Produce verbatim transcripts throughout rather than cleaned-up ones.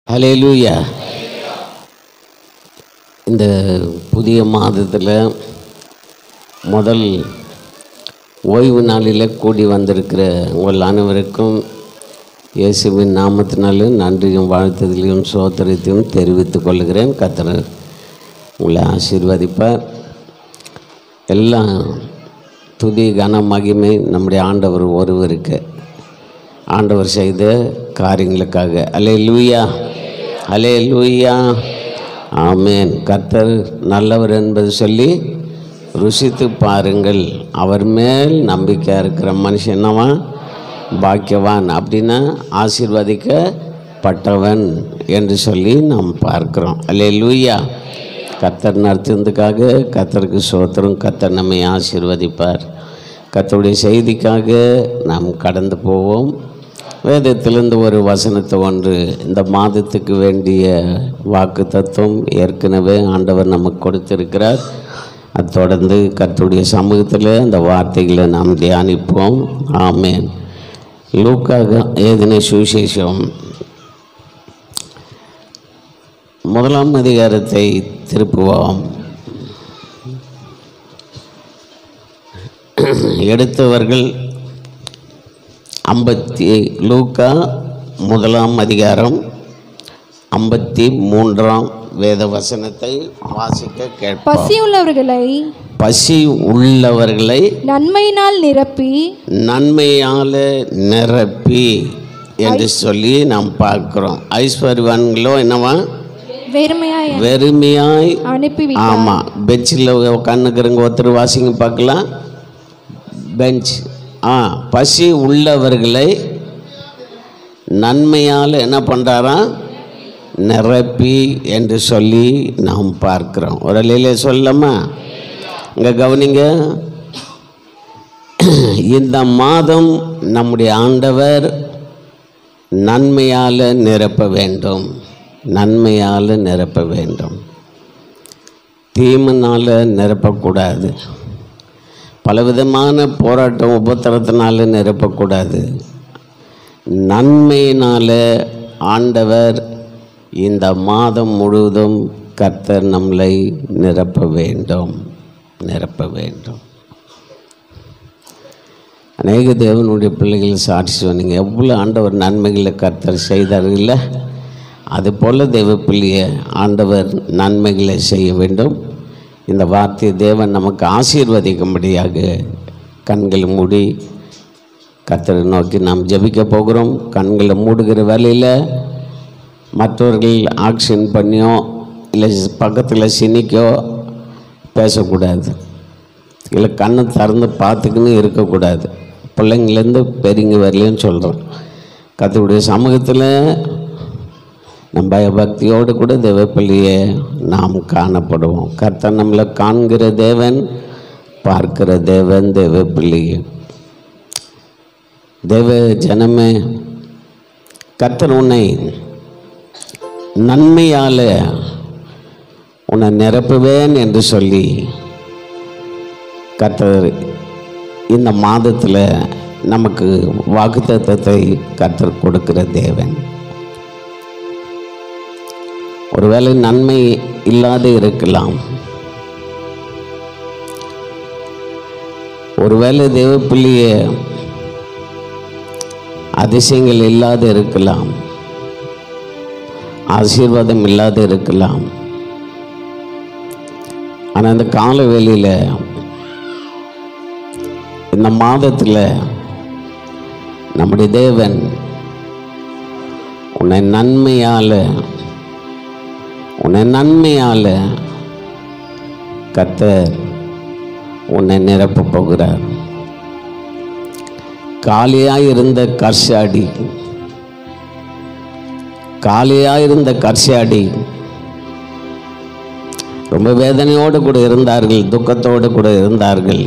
ஹல்லேலூயா. இந்த புதிய மாதத்தில் முதல் ஓய்வு நாளில் கூடி வந்திருக்கிற உங்கள் அனைவருக்கும் இயேசுவின் நாமத்தினாலும் நன்றியும் வாழ்த்துதலையும் சோத்திரத்தையும் தெரிவித்துக் கொள்கிறேன். கர்த்தர் உங்களை ஆசீர்வதிப்பார். எல்லாம் துதி கன மகிமை நம்முடைய ஆண்டவர் ஒருவருக்கு, ஆண்டவர் செய்த காரியங்களுக்காக. அல்லேலூயா, அல்லேலூயா, ஆமென். கர்த்தர் நல்லவர் என்பது சொல்லி ருசித்து பாருங்கள். அவர் மேல் நம்பிக்கையாக இருக்கிற மனுஷன் என்னவா? பாக்கியவான். அப்படின்னா ஆசீர்வதிக்கப்பட்டவன் என்று சொல்லி நாம் பார்க்கிறோம். அல்லேலூயா. கர்த்தர் நடத்துவதற்காக கர்த்தருக்கு சோத்திரம். கர்த்தர் நம்மை ஆசீர்வதிப்பார். கர்த்தருடைய செய்திக்காக நாம் கடந்து போவோம். வேதத்திலிருந்து ஒரு வசனத்தை ஒன்று, இந்த மாதத்துக்கு வேண்டிய வாக்கு தத்துவம் ஏற்கனவே ஆண்டவர் நமக்கு கொடுத்திருக்கிறார். அது தொடர்ந்து கர்த்தருடைய சமூகத்தில் அந்த வார்த்தைகளை நாம் தியானிப்போம். ஆமென். லூக்கா எழுதின சுவிசேஷம் முதலாம் அதிகாரத்தை திருப்புவோம். எடுத்தவர்கள் ஐம்பத்தி லூக்கா முதலாம் அதிகாரம் ஐம்பத்தி மூன்றாம் வேத வசனத்தை வாசிக்க கேட்போம். பசி உள்ளவர்களை பசி உள்ளவர்களை நன்மையினால் நிரப்பி நன்மையால் நிரப்பி என்று சொல்லி நாம் பார்க்கிறோம். ஐஸ்வர்யவான்களோ என்னவா? வெறுமையாய் வெறுமையாய் அனுப்பி. ஆமாம். பெஞ்சில் கண்ணுக்கிறவங்க ஒருத்தர் வாசிங்க பார்க்கலாம். பெஞ்ச். ஆ பசி உள்ளவர்களை நன்மையால் என்ன பண்ணுறாராம்? நிரப்பி என்று சொல்லி நாம் பார்க்கிறோம். ஒரு அலையிலே சொல்லலாமா? இங்கே கவனிங்க. இந்த மாதம் நம்முடைய ஆண்டவர் நன்மையால் நிரப்ப வேண்டும். நன்மையால் நிரப்ப வேண்டும். தீமைனால் நிரப்பக்கூடாது. பலவிதமான போராட்டம் உபத்திரத்தினால நிரப்பக்கூடாது. நன்மையினால் ஆண்டவர் இந்த மாதம் முழுவதும் கர்த்தர் நம்மளை நிரப்ப வேண்டும், நிரப்ப வேண்டும். அநேக தேவனுடைய பிள்ளைகள் சாட்சி சொன்னீங்க, எவ்வளோ ஆண்டவர் நன்மைகளை கர்த்தர் செய்தார்கள். அதுபோல் தேவ பிள்ளையை ஆண்டவர் நன்மைகளை செய்ய வேண்டும். இந்த வார்த்தை தேவன் நமக்கு ஆசீர்வதிக்கும்படியாக கண்களை மூடி கர்த்தரை நோக்கி நாம் ஜெபிக்க போகிறோம். கண்களை மூடுகிற வேலையில் மற்றவர்கள் ஆக்ஷன் பண்ணியோ இல்லை பக்கத்தில் சினிக்கோ பேசக்கூடாது. இல்லை கண்ணை திறந்து பார்த்துக்கின்னு இருக்கக்கூடாது. பிள்ளைங்கள்லேருந்து பெரியங்க வரலையும் சொல்கிறோம். கர்த்தருடைய சமூகத்தில் நம் பயபக்தியோடு கூட தேவப்பிள்ளையை நாம் காணப்படுவோம். கர்த்தர் நம்மளை காண்கிற தேவன், பார்க்கிற தேவன். தேவப்பிள்ளையே, தேவ ஜனமே, கர்த்தர் உன்னை நன்மையால் உன்னை நிரப்புவேன் என்று சொல்லி கர்த்தர் இந்த மாதத்தில் நமக்கு வாக்குத்தத்தத்தை கர்த்தர் கொடுக்கிற தேவன். ஒருவேளை நன்மை இல்லாத இருக்கலாம். ஒருவேளை தேவப்பிள்ளைய அதிசயங்கள் இல்லாத இருக்கலாம். ஆசீர்வாதம் இல்லாத இருக்கலாம். ஆனால் இந்த கால வேளையில், இந்த மாதத்தில் நம்முடைய தேவன் உன்னை நன்மையால் உன்னை நன்மையால் கர்த்தர் உன்னை நிரப்ப போகிறார். காலியாக இருந்த கர்சாடி, காலியாக இருந்த கர்சாடி ரொம்ப வேதனையோடு கூட இருந்தார்கள், துக்கத்தோடு கூட இருந்தார்கள்.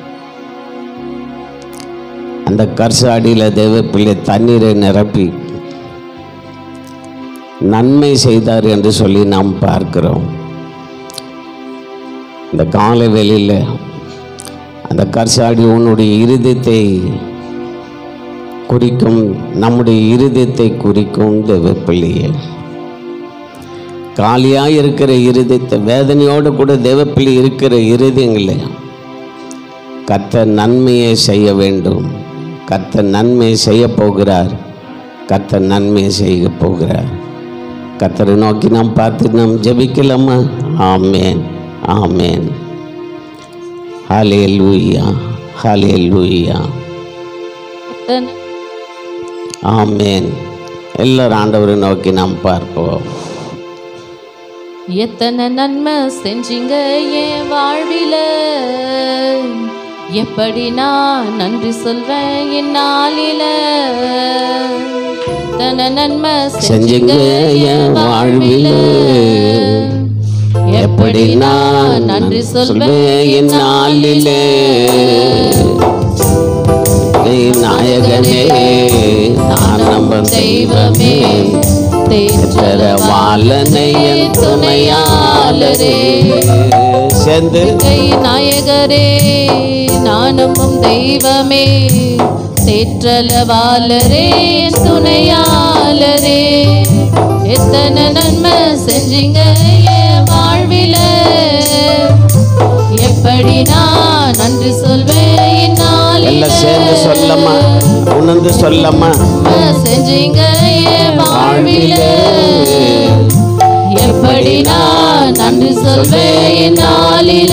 அந்த கர்சாடியில் தேவ பிள்ளை தண்ணீரை நிரப்பி நன்மை செய்தார் என்று சொல்லி நாம் பார்க்கிறோம். இந்த காலை வேளையில் அந்த கர்சாடி உன்னுடைய இருதயத்தை குறிக்கும், நம்முடைய இருதயத்தை குறிக்கும் தேவ பிள்ளையே. காலியாக இருக்கிற இருதயத்தை, வேதனையோடு கூட தேவப்பிள்ளை இருக்கிற இருதயங்களை கர்த்தர் நன்மையை செய்ய வேண்டும். கர்த்தர் நன்மையை செய்ய போகிறார். கர்த்தர் நன்மையை செய்ய போகிறார். கர்த்தரை நோக்கி நாம் பார்த்து நாம் ஜெபிக்கலாமா? ஆமேன், ஆமேன். ஹல்லேலூயா, ஹல்லேலூயா, ஆமேன். எல்லாரும் ஆண்டவரை நோக்கி நாம் பார்ப்போம். எத்தனை நன்மை செஞ்சீங்க என் வாழ்வில, எப்படி நான் நன்றி சொல்வேன் என் நாளில. எத்தனை நன்மை செஞ்சீங்க என் வாழ்வில, எப்படி நான் நன்றி சொல்வேன் என் நாளிலே. நாயகனே, நான் நம்ப தெய்வமே, தேற்றரவாளனே, துணையாளரே. சேர்ந்து நாயகரே, நானும் தெய்வமே, தேற்றரவாளரே, துணையாளரே. எத்தனை நன்மை செஞ்சீங்க என் வாழ்வில, எப்படி நான் நன்றி சொல்வேன் நாளில. எல்லாம் சேர்ந்து சொல்லமா, உணர்ந்து சொல்லமா. செஞ்சீங்க என் வாழ்வில, எப்படி நான் நன்றி சொல்வேன் நாளில.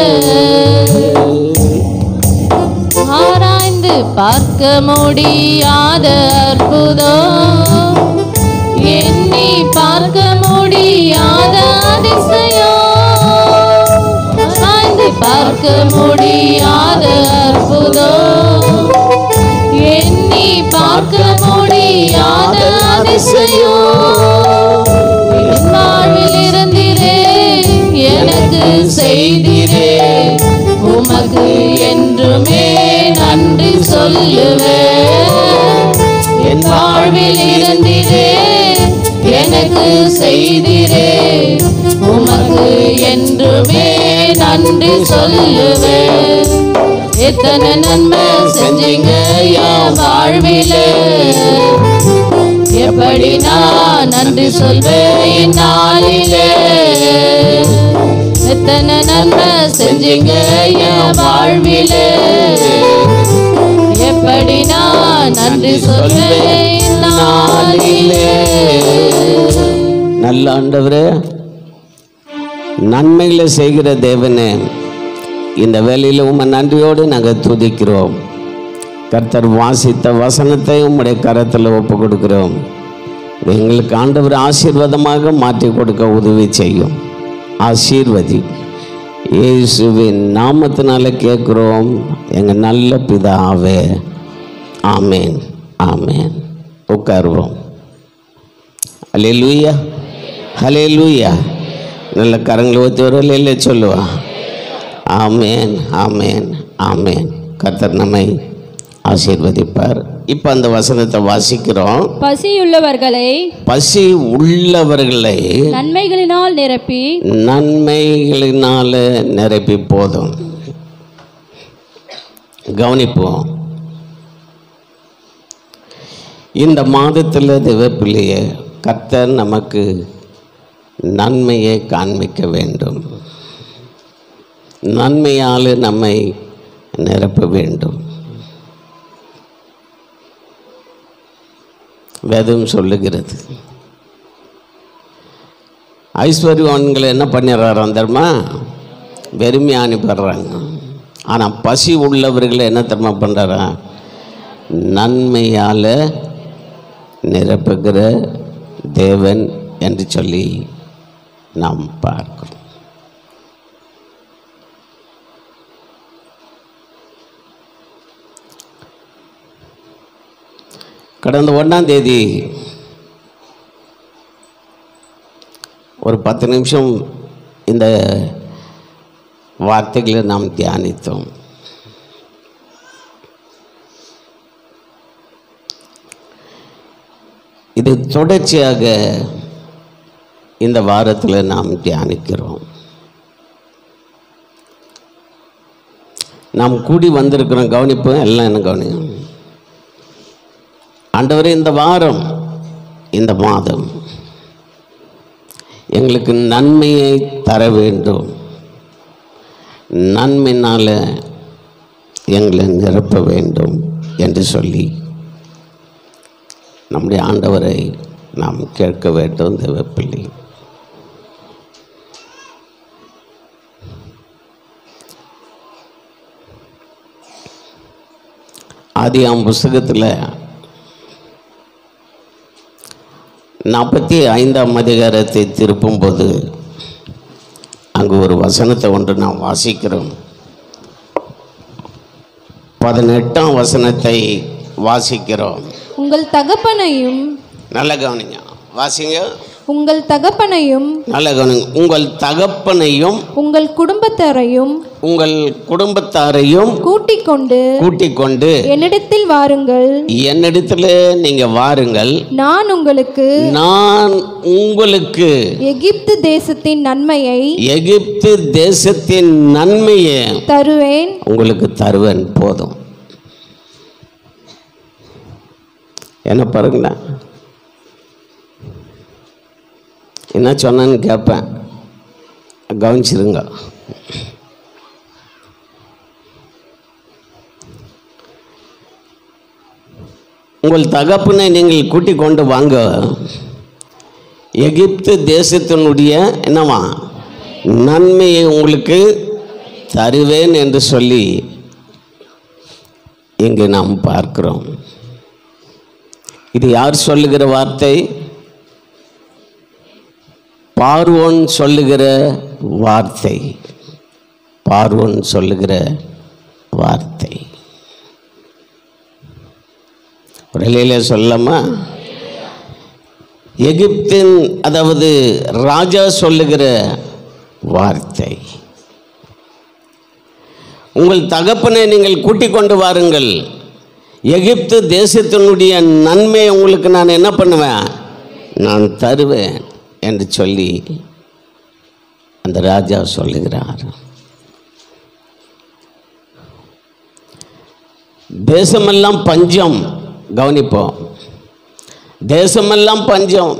ஆராய்ந்து பார்க்க முடியாத அற்புதம், எண்ணி பார்க்க முடியாத அதிசயம், ஆராய்ந்து பார்க்க முடியாத அற்புதம், எண்ணி பார்க்க முடியாத அதிசயம். என் வாழ்வில் இருந்திரே, எனக்கு செய்திரே, உமக்கு என்றுமே நன்றி சொல்லுவேன். என் வாழ்வில் இருந்திரே, எனக்கு செய்திரே, உமக்கு என்றுமே நன்றி சொல்லுவேன். எத்தனை நன்மை செஞ்சீங்க என் வாழ்வில, எப்படி நான் நன்றி சொல்வேன் நாளில. எத்தனை நன்மை செஞ்சீங்க என் வாழ்வில, எப்படி நான் நன்றி சொல்வேன் நாளில. நல்ல ஆண்டவரே, நன்மைகளை செய்கிற தேவனே, இந்த வேளையில் உம்மை நன்றியோடு நாங்கள் துதிக்கிறோம். கர்த்தர் வாசித்த வசனத்தை உம்முடைய கரத்தில் ஒப்பு கொடுக்கிறோம். எங்களுக்கு ஆண்டவர் ஆசீர்வாதமாக மாற்றி கொடுக்க உதவி செய்யும். ஆசீர்வதி. இயேசுவின் நாமத்தினால கேட்குறோம் எங்கள் நல்ல பிதாவே. ஆமேன், ஆமேன். உட்காருவோம். ஹல்லேலூயா, ஹல்லேலூயா. நல்ல கரங்களை ஊற்றி ஒரு இல்லை சொல்லுவா. ஆமேன், ஆமேன், ஆமேன். கர்த்தர் நம்மை ஆசீர்வதிப்பார். இப்போ அந்த வசனத்தை வாசிக்கிறோம். பசியுள்ளவர்களை பசி உள்ளவர்களை நன்மைகளினால் நிரப்பி நன்மைகளினால நிரப்பி போதும். கவனிப்போம். இந்த மாதத்தில் தேவப்பிள்ளைய கர்த்தர் நமக்கு நன்மையை காண்பிக்க வேண்டும். நன்மையால் நம்மை நிரப்ப வேண்டும். வேதம் சொல்லுகிறது. ஐஸ்வர்யவான்களை என்ன பண்ணிடுறாராம் தெரியுமா? வெறுமையாக அனுப்பிடுறாங்க. ஆனால் பசி உள்ளவர்களை என்ன தெரியுமா பண்ணுறாரா? நன்மையால் நிரப்புகிற தேவன் என்று சொல்லி நாம் பார்க்கிறோம். கடந்த ஒன்றாம் தேதி ஒரு பத்து நிமிஷம் இந்த வார்த்தைகளை நாம் தியானித்தோம். இது தொடர்ச்சியாக இந்த வாரத்தில் நாம் தியானிக்கிறோம். நாம் கூடி வந்திருக்கிறோம். கவனிப்போம், எல்லாம் என்ன கவனிக்கும். ஆண்டவரே, இந்த வாரம், இந்த மாதம் எங்களுக்கு நன்மையை தர வேண்டும், நன்மையினால் எங்களை நிரப்ப வேண்டும் என்று சொல்லி நம்முடைய ஆண்டவரை நாம் கேட்க வேண்டும். தேவப்பிள்ளை ஆதியாம் புஸ்தகத்தில் நாற்பத்தி ஐந்தாம் அதிகாரத்தை திருப்பும்போது அங்கு ஒரு வசனத்தை ஒன்று நாம் வாசிக்கிறோம். பதினெட்டாம் வசனத்தை வாசிக்கிறோம். உங்கள் தகப்பனையும், நல்ல கவனிங்க, வாசிங்க. உங்கள் தகப்பனையும், நல்ல கவனிங்க, உங்கள் தகப்பனையும் உங்கள் குடும்பத்தாரையும் உங்கள் குடும்பத்தாரையும் கூட்டிக் கொண்டு கூட்டிக் கொண்டு என்னிடத்தில் வாருங்கள், என்னிடத்தில் நீங்க வாருங்கள், நான் உங்களுக்கு நான் உங்களுக்கு எகிப்து தேசத்தின் நன்மையை எகிப்து தேசத்தின் நன்மையை தருவேன் உங்களுக்கு தருவேன். போதும். என்ன பாருங்களேன், என்ன சொன்னேன்னு கேட்பேன், கவனிச்சிருங்க. உங்கள் தகப்பனை நீங்கள் கூட்டிக் கொண்டு வாங்க, எகிப்து தேசத்தினுடைய என்னவா நன்மையை உங்களுக்கு தருவேன் என்று சொல்லி இங்கு நாம் பார்க்கிறோம். இது யார் சொல்லுகிற வார்த்தை? பார்வோன் சொல்லுகிற வார்த்தை. பார்வோன் சொல்லுகிற வார்த்தை. உடலிலே சொல்லமா, எகிப்தின் அதாவது ராஜா சொல்லுகிற வார்த்தை. உங்கள் தகப்பனை நீங்கள் கூட்டிக் கொண்டு வாருங்கள், எகிப்து தேசத்தினுடைய நன்மை உங்களுக்கு நான் என்ன பண்ணுவேன், நான் தருவேன் என்று சொல்லி அந்த ராஜா சொல்லுகிறார். தேசமெல்லாம் பஞ்சம். கவனிப்போம், தேசமெல்லாம் பஞ்சம்.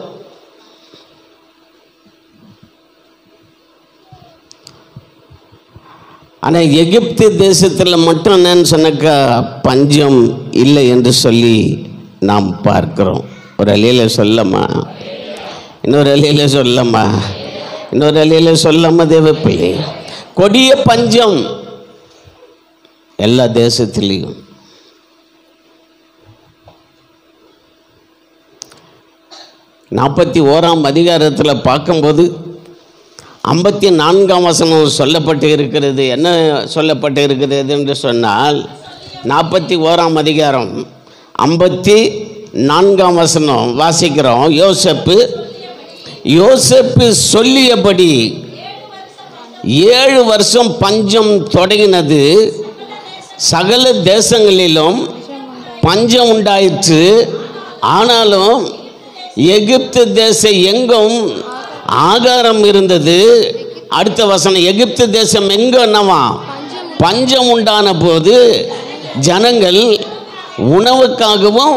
ஆனால் எகிப்து தேசத்தில் மட்டும் என்னன்னு சொன்னாக்கா பஞ்சம் இல்லை என்று சொல்லி நாம் பார்க்கிறோம். ஒரு அலையில சொல்லமா, இன்னொரு அலையில சொல்லமா, இன்னொரு அலையில சொல்லாம தேவப்பிள்ளை, கொடிய பஞ்சம் எல்லா தேசத்திலையும். நாற்பத்தி ஓராம் அதிகாரத்தில் பார்க்கும்போது ஐம்பத்தி நான்காம் வசனம் சொல்லப்பட்டு இருக்கிறது. என்ன சொல்லப்பட்டு இருக்கிறது என்று சொன்னால், நாற்பத்தி ஓராம் அதிகாரம் ஐம்பத்தி நான்காம் வசனம் வாசிக்கிறோம். யோசேப்பு யோசேப்பு சொல்லியபடி ஏழு வருஷம் பஞ்சம் தொடங்கினது, சகல தேசங்களிலும் பஞ்சம் உண்டாயிற்று. ஆனாலும் எகிப்து தேசம் எங்கும் ஆகாரம் இருந்தது. அடுத்த வசனம், எகிப்து தேசம் எங்கும் என்னவா பஞ்சம் உண்டான போது ஜனங்கள் உணவுக்காகவும்,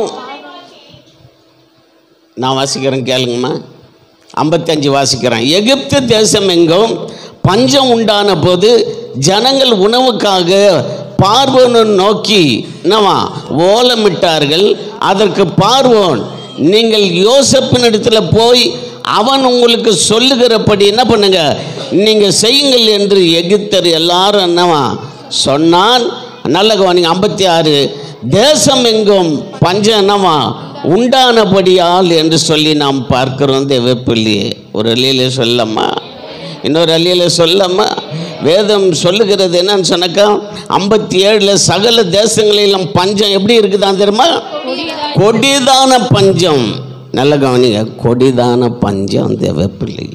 நான் வாசிக்கிறேன் கேளுங்கம்மா, ஐம்பத்தஞ்சு வாசிக்கிறேன். எகிப்து தேசம் எங்கும் பஞ்சம் உண்டான போது ஜனங்கள் உணவுக்காக பார்வோனை நோக்கி என்னவா ஓலமிட்டார்கள். அதற்கு பார்வோன், நீங்கள் யோசேப்பின் இடத்துல போய் அவன் உங்களுக்கு சொல்லுகிறபடி என்ன பண்ணுங்க நீங்க செய்யுங்கள் என்று எகிப்தர் எல்லாரும் என்னவா சொன்னான். நல்ல கவனிங்க, ஐம்பத்தி ஆறு, தேசம் எங்கும் பஞ்சம் என்னவா உண்டானபடியால் என்று சொல்லி நாம் பார்க்கிறோம். தேவப்பிள்ளையே, ஒரு அழியில சொல்லம்மா, இன்னொரு அழியில சொல்லம்மா. வேதம் சொல்லுகிறது என்னன்னு சொன்னாக்கா, ஐம்பத்தி ஏழுல சகல தேசங்களிலும் பஞ்சம் எப்படி இருக்குதான் தெரியுமா, கொடிதான பஞ்சம். நல்ல கவனிங்க, கொடிதான பஞ்சம். தேவப்பிள்ளை,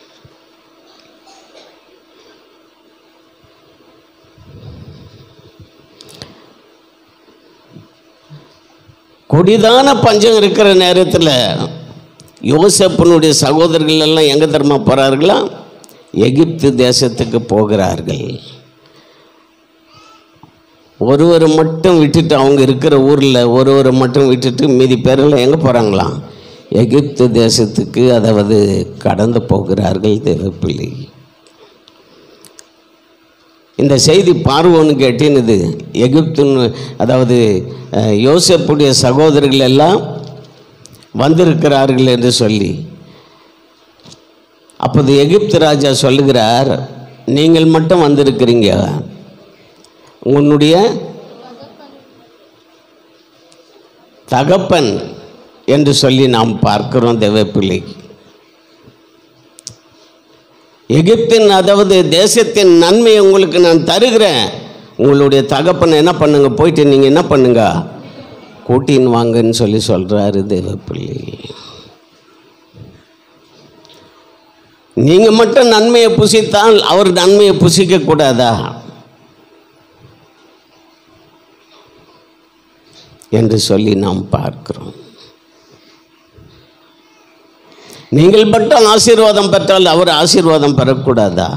கொடிதான பஞ்சம் இருக்கிற நேரத்தில் யோசேப்பினுடைய சகோதரர்கள் எல்லாம் எங்கே தெரியுமா போகிறார்களா, எகிப்து தேசத்துக்கு போகிறார்கள். ஒருவர் மட்டும் விட்டுட்டு, அவங்க இருக்கிற ஊரில் ஒருவரை மட்டும் விட்டுட்டு மீதி பேரெல்லாம் எங்கே போகிறாங்களாம், எகிப்து தேசத்துக்கு அதாவது கடந்து போகிறார்கள் தேவப்பிள்ளை. இந்த செய்தி பார்வோனுக்கு எட்டினது. எகிப்துன்னு அதாவது யோசேப்புடைய சகோதரர்கள் எல்லாம் வந்திருக்கிறார்கள் என்று சொல்லி. அப்போது எகிப்து ராஜா சொல்லுகிறார், நீங்கள் மட்டும் வந்திருக்கிறீங்க, உன்னுடைய தகப்பன் என்று சொல்லி நாம் பார்க்கிறோம் தேவப்பிள்ளை. எகிப்தின் அதாவது தேசத்தின் நன்மை உங்களுக்கு நான் தருகிறேன், உங்களுடைய தகப்பனை என்ன பண்ணுங்க, போயிட்டு நீங்கள் என்ன பண்ணுங்க, கூட்டின்னு வாங்கன்னு சொல்லி சொல்கிறாரு தேவப்பிள்ளை. நீங்கள் மட்டும் நன்மையை புசித்தால் அவர் நன்மையை புசிக்க கூடாதா என்று சொல்லி நாம் பார்க்கிறோம். நீங்கள் மட்டும் ஆசீர்வாதம் பெற்றால் அவர் ஆசீர்வாதம் பெறக்கூடாதா?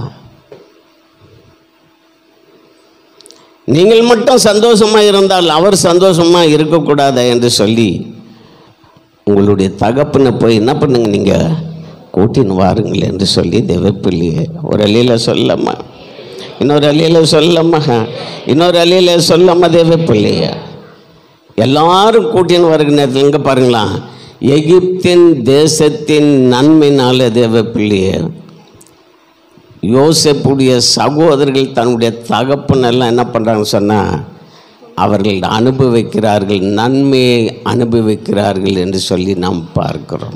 நீங்கள் மட்டும் சந்தோஷமாக இருந்தால் அவர் சந்தோஷமாக இருக்கக்கூடாதா என்று சொல்லி உங்களுடைய தகப்பனை போய் என்ன பண்ணுங்க, நீங்கள் கூட்டின்னு வாருங்கள் என்று சொல்லி தேவப்பிள்ளையே ஒரு அலையில் சொல்லம்மா, இன்னொரு அலையில் சொல்லம்மா, இன்னொரு அலையில் சொல்லம்மா தேவப்பிள்ளைய எல்லாரும் கூட்டின்னு வருகிற நேரத்தில் எங்கே பாருங்களா, எகிப்தின் தேசத்தின் நன்மையினால தேவப்பிள்ளைய யோசேப்புடைய சகோதரர்கள் தன்னுடைய தகப்பனெல்லாம் என்ன பண்ணுறாங்கன்னு சொன்னால் அவர்கள் அனுபவிக்கிறார்கள், நன்மையை அனுபவிக்கிறார்கள் என்று சொல்லி நாம் பார்க்கிறோம்.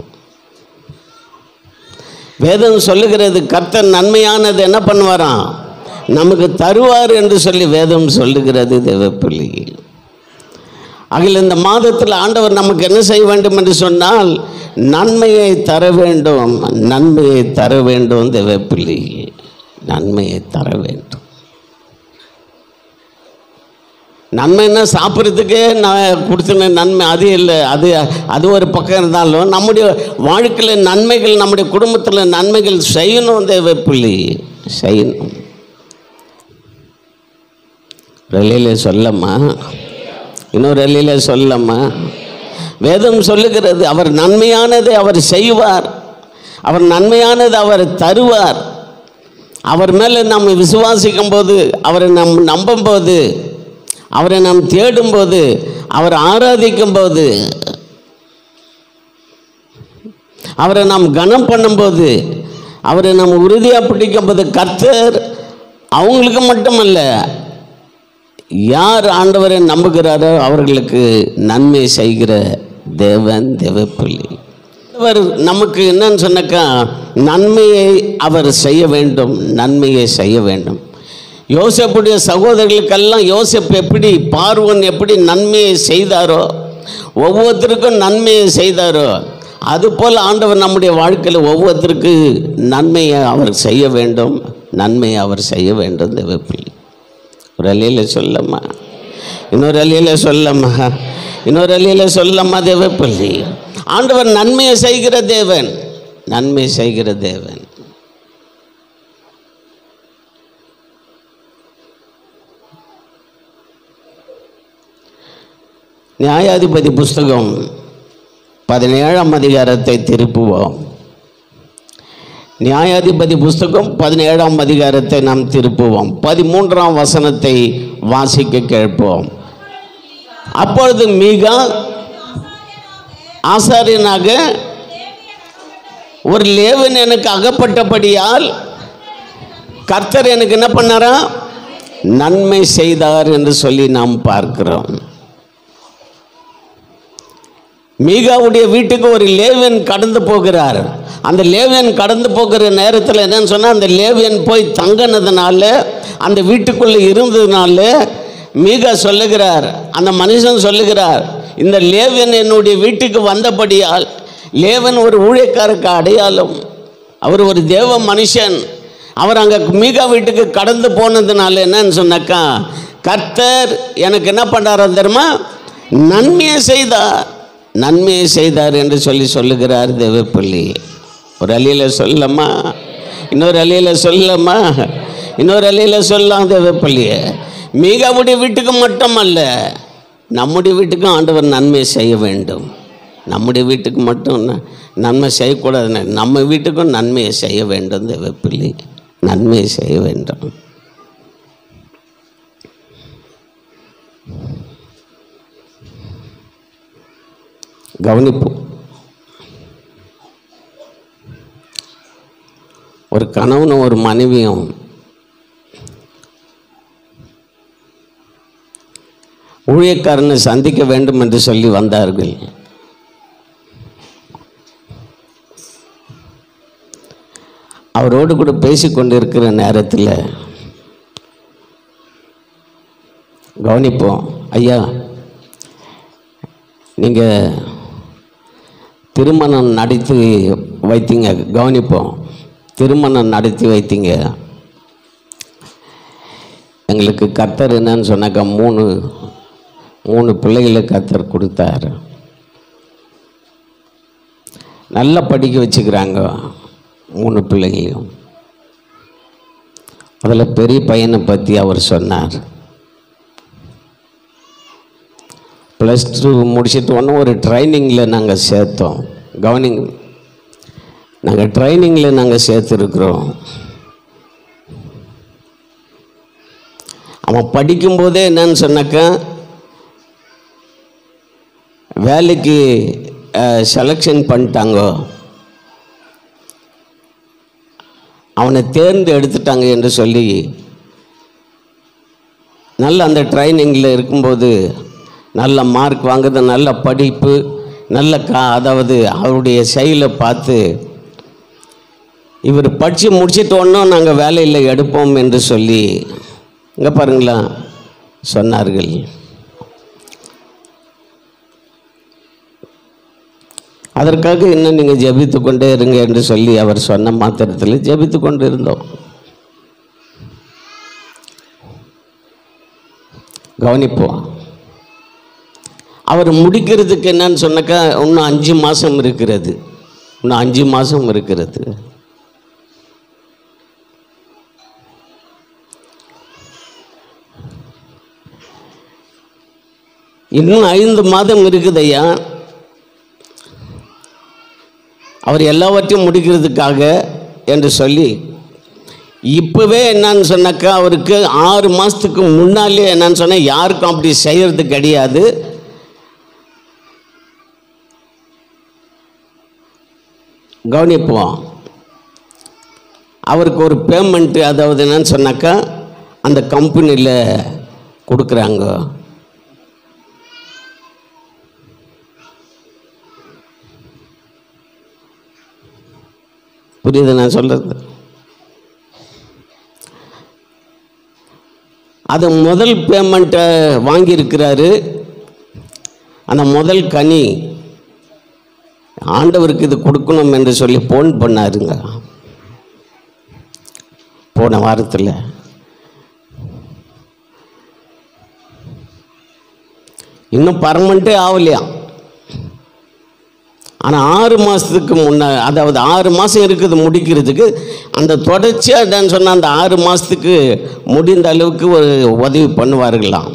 வேதம் சொல்லுகிறது கர்த்தர் நன்மையானது என்ன பண்ணுவாராம், நமக்கு தருவார் என்று சொல்லி வேதம் சொல்லுகிறது தேவப்பிள்ளை. ஆகிய இந்த மாதத்தில் ஆண்டவர் நமக்கு என்ன செய்ய வேண்டும் என்று சொன்னால் நன்மையை தர வேண்டும், நன்மையை தர வேண்டும் தேவப்பிள்ளை, நன்மையை தர வேண்டும். நன்மைன்னா சாப்பிட்றதுக்கே நான் கொடுத்துன நன்மை அது இல்லை, அது அது ஒரு பக்கம் இருந்தாலும் நம்முடைய வாழ்க்கையில் நன்மைகள், நம்முடைய குடும்பத்தில் நன்மைகள் செய்யணும் தேவப்பிள்ளை, செய்யணும். வெளியில் சொல்லம்மா, இன்னொரு அலையில் சொல்லம்மா. வேதம் சொல்லுகிறது அவர் நன்மையானதை அவர் செய்வார், அவர் நன்மையானது அவர் தருவார். அவர் மேலே நாம் விசுவாசிக்கும் போது, அவரை நாம் நம்பும் போது, அவரை நாம் தேடும்போது, அவரை ஆராதிக்கும் போது, அவரை நாம் கனம் பண்ணும்போது, அவரை நாம் உறுதியாக பிடிக்கும் போது கர்த்தர் அவங்களுக்கு மட்டுமல்ல, யார் ஆண்டவரை நம்புகிறாரோ அவர்களுக்கு நன்மை செய்கிற தேவன் தேவப்பிள்ளை. அவர் நமக்கு என்னன்னு சொன்னாக்கா நன்மையை அவர் செய்ய வேண்டும், நன்மையை செய்ய வேண்டும். யோசேப்புடைய சகோதரர்களுக்கெல்லாம் யோசேப்பு எப்படி, பார்வோன் எப்படி நன்மையை செய்தாரோ, ஒவ்வொருத்தருக்கும் நன்மையை செய்தாரோ, அதுபோல் ஆண்டவர் நம்முடைய வாழ்க்கையில் ஒவ்வொருத்தருக்கு நன்மையை அவர் செய்ய வேண்டும், நன்மையை அவர் செய்ய வேண்டும் தேவப்பிள்ளை. ஒரு அலையில் சொல்லம்மா, இன்னொரு அலையில் சொல்லம்மா, இன்னொரு அலையில் சொல்லம்மா தேவப்பிள்ளை. ஆண்டவர் நன்மையை செய்கிற தேவன், நன்மை செய்கிற தேவன். நியாயாதிபதி புஸ்தகம் பதினேழாம் அதிகாரத்தை திருப்புவோம். நியாயாதிபதி புஸ்தகம் பதினேழாம் அதிகாரத்தை நாம் திருப்புவோம். பதிமூன்றாம் வசனத்தை வாசிக்க கேட்போம். அப்பொழுது மீகா ஆசாரியனாக ஒரு லேவன் எனக்கு அகப்பட்டபடியால் கர்த்தர் எனக்கு என்ன பண்ணாரா, நன்மை செய்தார் என்று சொல்லி நாம் பார்க்கிறோம். மீகாவுடைய வீட்டுக்கு ஒரு லேவியன் கடந்து போகிறார். அந்த லேவியன் கடந்து போகிற நேரத்தில் என்னன்னு சொன்னால், அந்த லேவியன் போய் தங்கினதுனால, அந்த வீட்டுக்குள்ளே இருந்ததுனால மீகா சொல்லுகிறார், அந்த மனுஷன் சொல்லுகிறார், இந்த லேவியன் என்னுடைய வீட்டுக்கு வந்தபடியால், லேவன் ஒரு ஊழியக்காரருக்கு அடையாளம், அவர் ஒரு தேவ மனுஷன், அவர் அங்கே மீகா வீட்டுக்கு கடந்து போனதுனால என்னன்னு சொன்னாக்கா கர்த்தர் எனக்கு என்ன பண்ணுறாரு தெரியுமா, நன்மையை செய்தார், நன்மையை செய்தார் என்று சொல்லி சொல்லுகிறார் தேவப்பிள்ளை. ஒரு அலையில் சொல்லம்மா, இன்னொரு அலையில் சொல்லம்மா, இன்னொரு அலையில் சொல்லலாம் தேவப்பிள்ளையை. மீகாவுடைய வீட்டுக்கு மட்டும் அல்ல, நம்முடைய வீட்டுக்கும் ஆண்டவர் நன்மை செய்ய வேண்டும். நம்முடைய வீட்டுக்கு மட்டும் நன்மை செய்யக்கூடாது, நம்ம வீட்டுக்கும் நன்மையை செய்ய வேண்டும். தேவப்பிள்ளை நன்மையை செய்ய வேண்டும். கவனிப்போம். ஒரு கணவனும் ஒரு மனைவியும் ஊழியக்காரனை சந்திக்க வேண்டும் என்று சொல்லி வந்தார்கள். அவரோடு கூட பேசிக்கொண்டிருக்கிற நேரத்தில் கவனிப்போம். ஐயா, நீங்கள் திருமணம் நடத்தி வைத்தீங்க. கவனிப்போம். திருமணம் நடத்தி வைத்தீங்க. எங்களுக்கு கர்த்தர் என்னன்னு சொன்னாக்கா மூணு மூணு பிள்ளைகளை கர்த்தர் கொடுத்தார். நல்லா படிக்க வச்சுக்கிறாங்க மூணு பிள்ளைகளையும். அதில் பெரிய பையனை பற்றி அவர் சொன்னார். ப்ளஸ் டூ முடிச்சுட்டு ஒன்று ஒரு ட்ரைனிங்கில் நாங்கள் சேர்த்தோம். கவனிங் நாங்கள் ட்ரைனிங்கில் நாங்கள் சேர்த்துருக்குறோம். அவன் படிக்கும்போதே என்னன்னு சொன்னாக்கா வேலைக்கு செலெக்ஷன் பண்ணிட்டாங்க, அவனை தேர்ந்து எடுத்துட்டாங்க என்று சொல்லி நல்ல அந்த ட்ரைனிங்கில் இருக்கும்போது நல்ல மார்க் வாங்குறது, நல்ல படிப்பு, நல்ல கா அதாவது அவருடைய செயலை பார்த்து இவர் படித்து முடிச்சிட்டோன்னா நாங்கள் வேலையில் எடுப்போம் என்று சொல்லி இங்கே பாருங்களா சொன்னார்கள். அதற்காக இன்னும் நீங்கள் ஜெபித்து கொண்டே இருங்க என்று சொல்லி அவர் சொன்ன மாத்திரத்தில் ஜெபித்து கொண்டு இருந்தோம். கவனிப்போம். அவர் முடிக்கிறதுக்கு என்னன்னு சொன்னாக்கா இன்னும் அஞ்சு மாதம் இருக்கிறது. இன்னும் அஞ்சு மாதம் இருக்கிறது. இன்னும் ஐந்து மாதம் இருக்குது ஐயா. அவர் எல்லாவற்றையும் முடிக்கிறதுக்காக என்று சொல்லி இப்போவே என்னன்னு சொன்னாக்கா அவருக்கு ஆறு மாதத்துக்கு முன்னாலே என்னன்னு சொன்னால் யாருக்கும் அப்படி செய்கிறது கிடையாது. கவனிப்போம். அவருக்கு ஒரு பேமெண்ட்டு, அதாவது என்னன்னு சொன்னாக்கா அந்த கம்பெனியில் கொடுக்குறாங்க. புரியுது நான் சொல்கிறது? அது முதல் பேமெண்ட்டை வாங்கியிருக்கிறாரு. அந்த முதல் கனி ஆண்டவருக்கு இது கொடுக்கணும் என்று சொல்லி ஃபோன் பண்ணாருங்க போன வாரத்தில். இன்னும் பர்மனெண்ட்டே ஆகலையா. ஆனால் ஆறு மாதத்துக்கு முன்னே, அதாவது ஆறு மாதம் இருக்குது முடிக்கிறதுக்கு. அந்த தொடர்ச்சியாக என்னன்னு சொன்னால் அந்த ஆறு மாதத்துக்கு முடிந்த அளவுக்கு ஒரு உதவி பண்ணுவார்களாம்.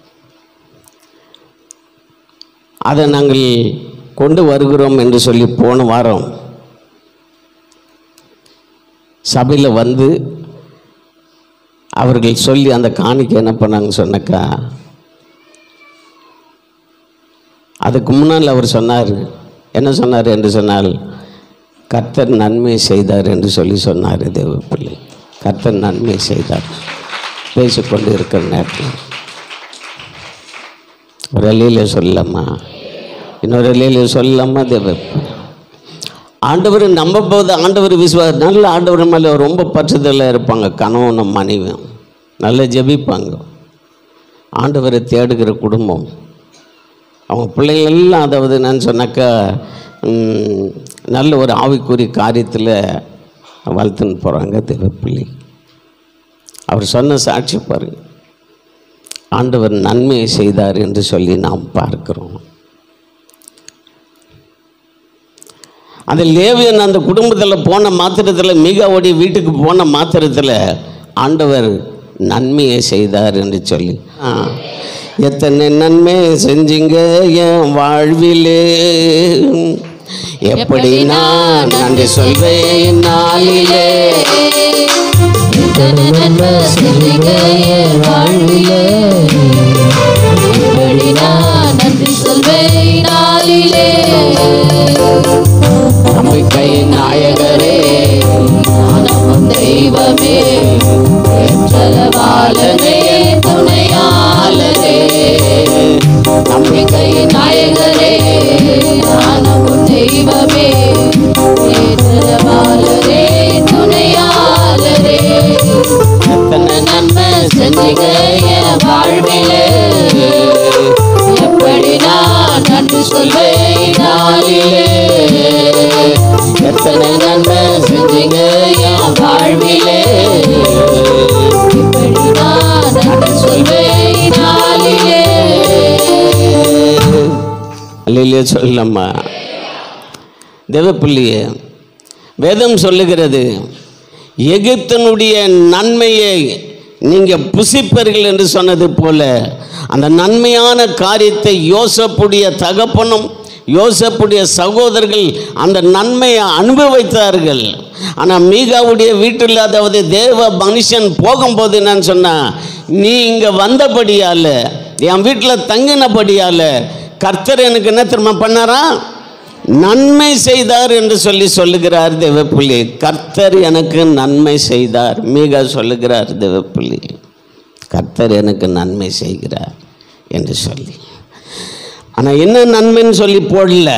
அதை நாங்கள் கொண்டு வருகிறோம் என்று சொல்லி போன வாரம் சபையில் வந்து அவர்கள் சொல்லி அந்த காணிக்கை என்ன பண்ணாங்க சொன்னாக்கா, அதுக்கு முன்னால் அவர் சொன்னார். என்ன சொன்னார் என்று சொன்னால், கர்த்தர் நன்மை செய்தார் என்று சொல்லி சொன்னார். தேவப்பிள்ளை கர்த்தர் நன்மை செய்தார் பேசிக்கொண்டு இருக்கிற நேரத்தில் ஒரு அலையில சொல்லலாமா, இன்னொரு அலையில சொல்லலாமா? தேவப்பிள்ளை ஆண்டவர் நம்ப போது ஆண்டவர் விசுவாச நல்ல ஆண்டவர் மேலே ரொம்ப பற்றுதலாக இருப்பாங்க. கணவனும் மனைவியும் நல்லா ஜெபிப்பாங்க. ஆண்டவரை தேடுகிற குடும்பம். அவங்க பிள்ளைங்களெல்லாம் அதாவது என்னன்னு சொன்னாக்கா நல்ல ஒரு ஆவிக்குரிய காரியத்தில் வளர்த்துன்னு போகிறாங்க. தேவப்பிள்ளை அவர் சொன்ன சாட்சி பாருங்க, ஆண்டவர் நன்மையை செய்தார் என்று சொல்லி நாம் பார்க்கிறோம். அந்த லேவியன் அந்த குடும்பத்தில் போன மாத்திரத்தில், மீகாவுடைய வீட்டுக்கு போன மாத்திரத்தில் ஆண்டவர் நன்மையை செய்தார் என்று சொல்லி எத்தனை நன்மை செஞ்சீங்க என் வாழ்விலே, எப்படி நான் நன்றி சொல்வேன் நாளிலே. எத்தனை நன்மை செஞ்சீங்க என் வாழ்விலே, எப்படி நான் நன்றி சொல்வேன் நாளிலே. நம்பிக்கையின் நாயகரே, ஞானமும் தெய்வமே, ஏற்றவாளனே, துணையாளனே. நம்பிக்கையின் நாயகரே, ஞானமும் தெய்வமே, ஏற்றவாளனே, துணையாளனே. எத்தனை நன்மை செஞ்சீங்க என் வாழ்விலே, எப்படி நான் நன்றி சொல்வேன் நாளிலே. எத்தனை நன்மை செஞ்சீங்க என் வாழ்விலே, எப்படி நான் நன்றி சொல்வேன் நாளிலே. அல்லேலூயா சொல்லம்மா. தேவப்பிள்ளையே, வேதம் சொல்லுகிறது, எகிப்தினுடைய நன்மையை நீங்கள் புசிப்பீர்கள் என்று சொன்னது போல அந்த நன்மையான காரியத்தை யோசேப்புடைய தகப்பனும் யோசேப்புடைய சகோதரர்கள் அந்த நன்மையை அனுபவித்தார்கள். ஆனால் மீகாவுடைய வீட்டில், அதாவது தேவ மனுஷன் போகும்போது என்னன்னு சொன்னால், நீ இங்கே வந்தபடியால், என் வீட்டில் தங்கினபடியால் கர்த்தர் எனக்கு என்ன திரும்ப பண்ணாரா, நன்மை செய்தார் என்று சொல்லி சொல்லுகிறார் தேவப்பிள்ளை. கர்த்தர் எனக்கு நன்மை செய்தார். மீகா சொல்லுகிறார் தேவப்பிள்ளை, கர்த்தர் எனக்கு நன்மை செய்கிறார் என்று சொல்லி. ஆனால் என்ன நன்மைன்னு சொல்லி போடல,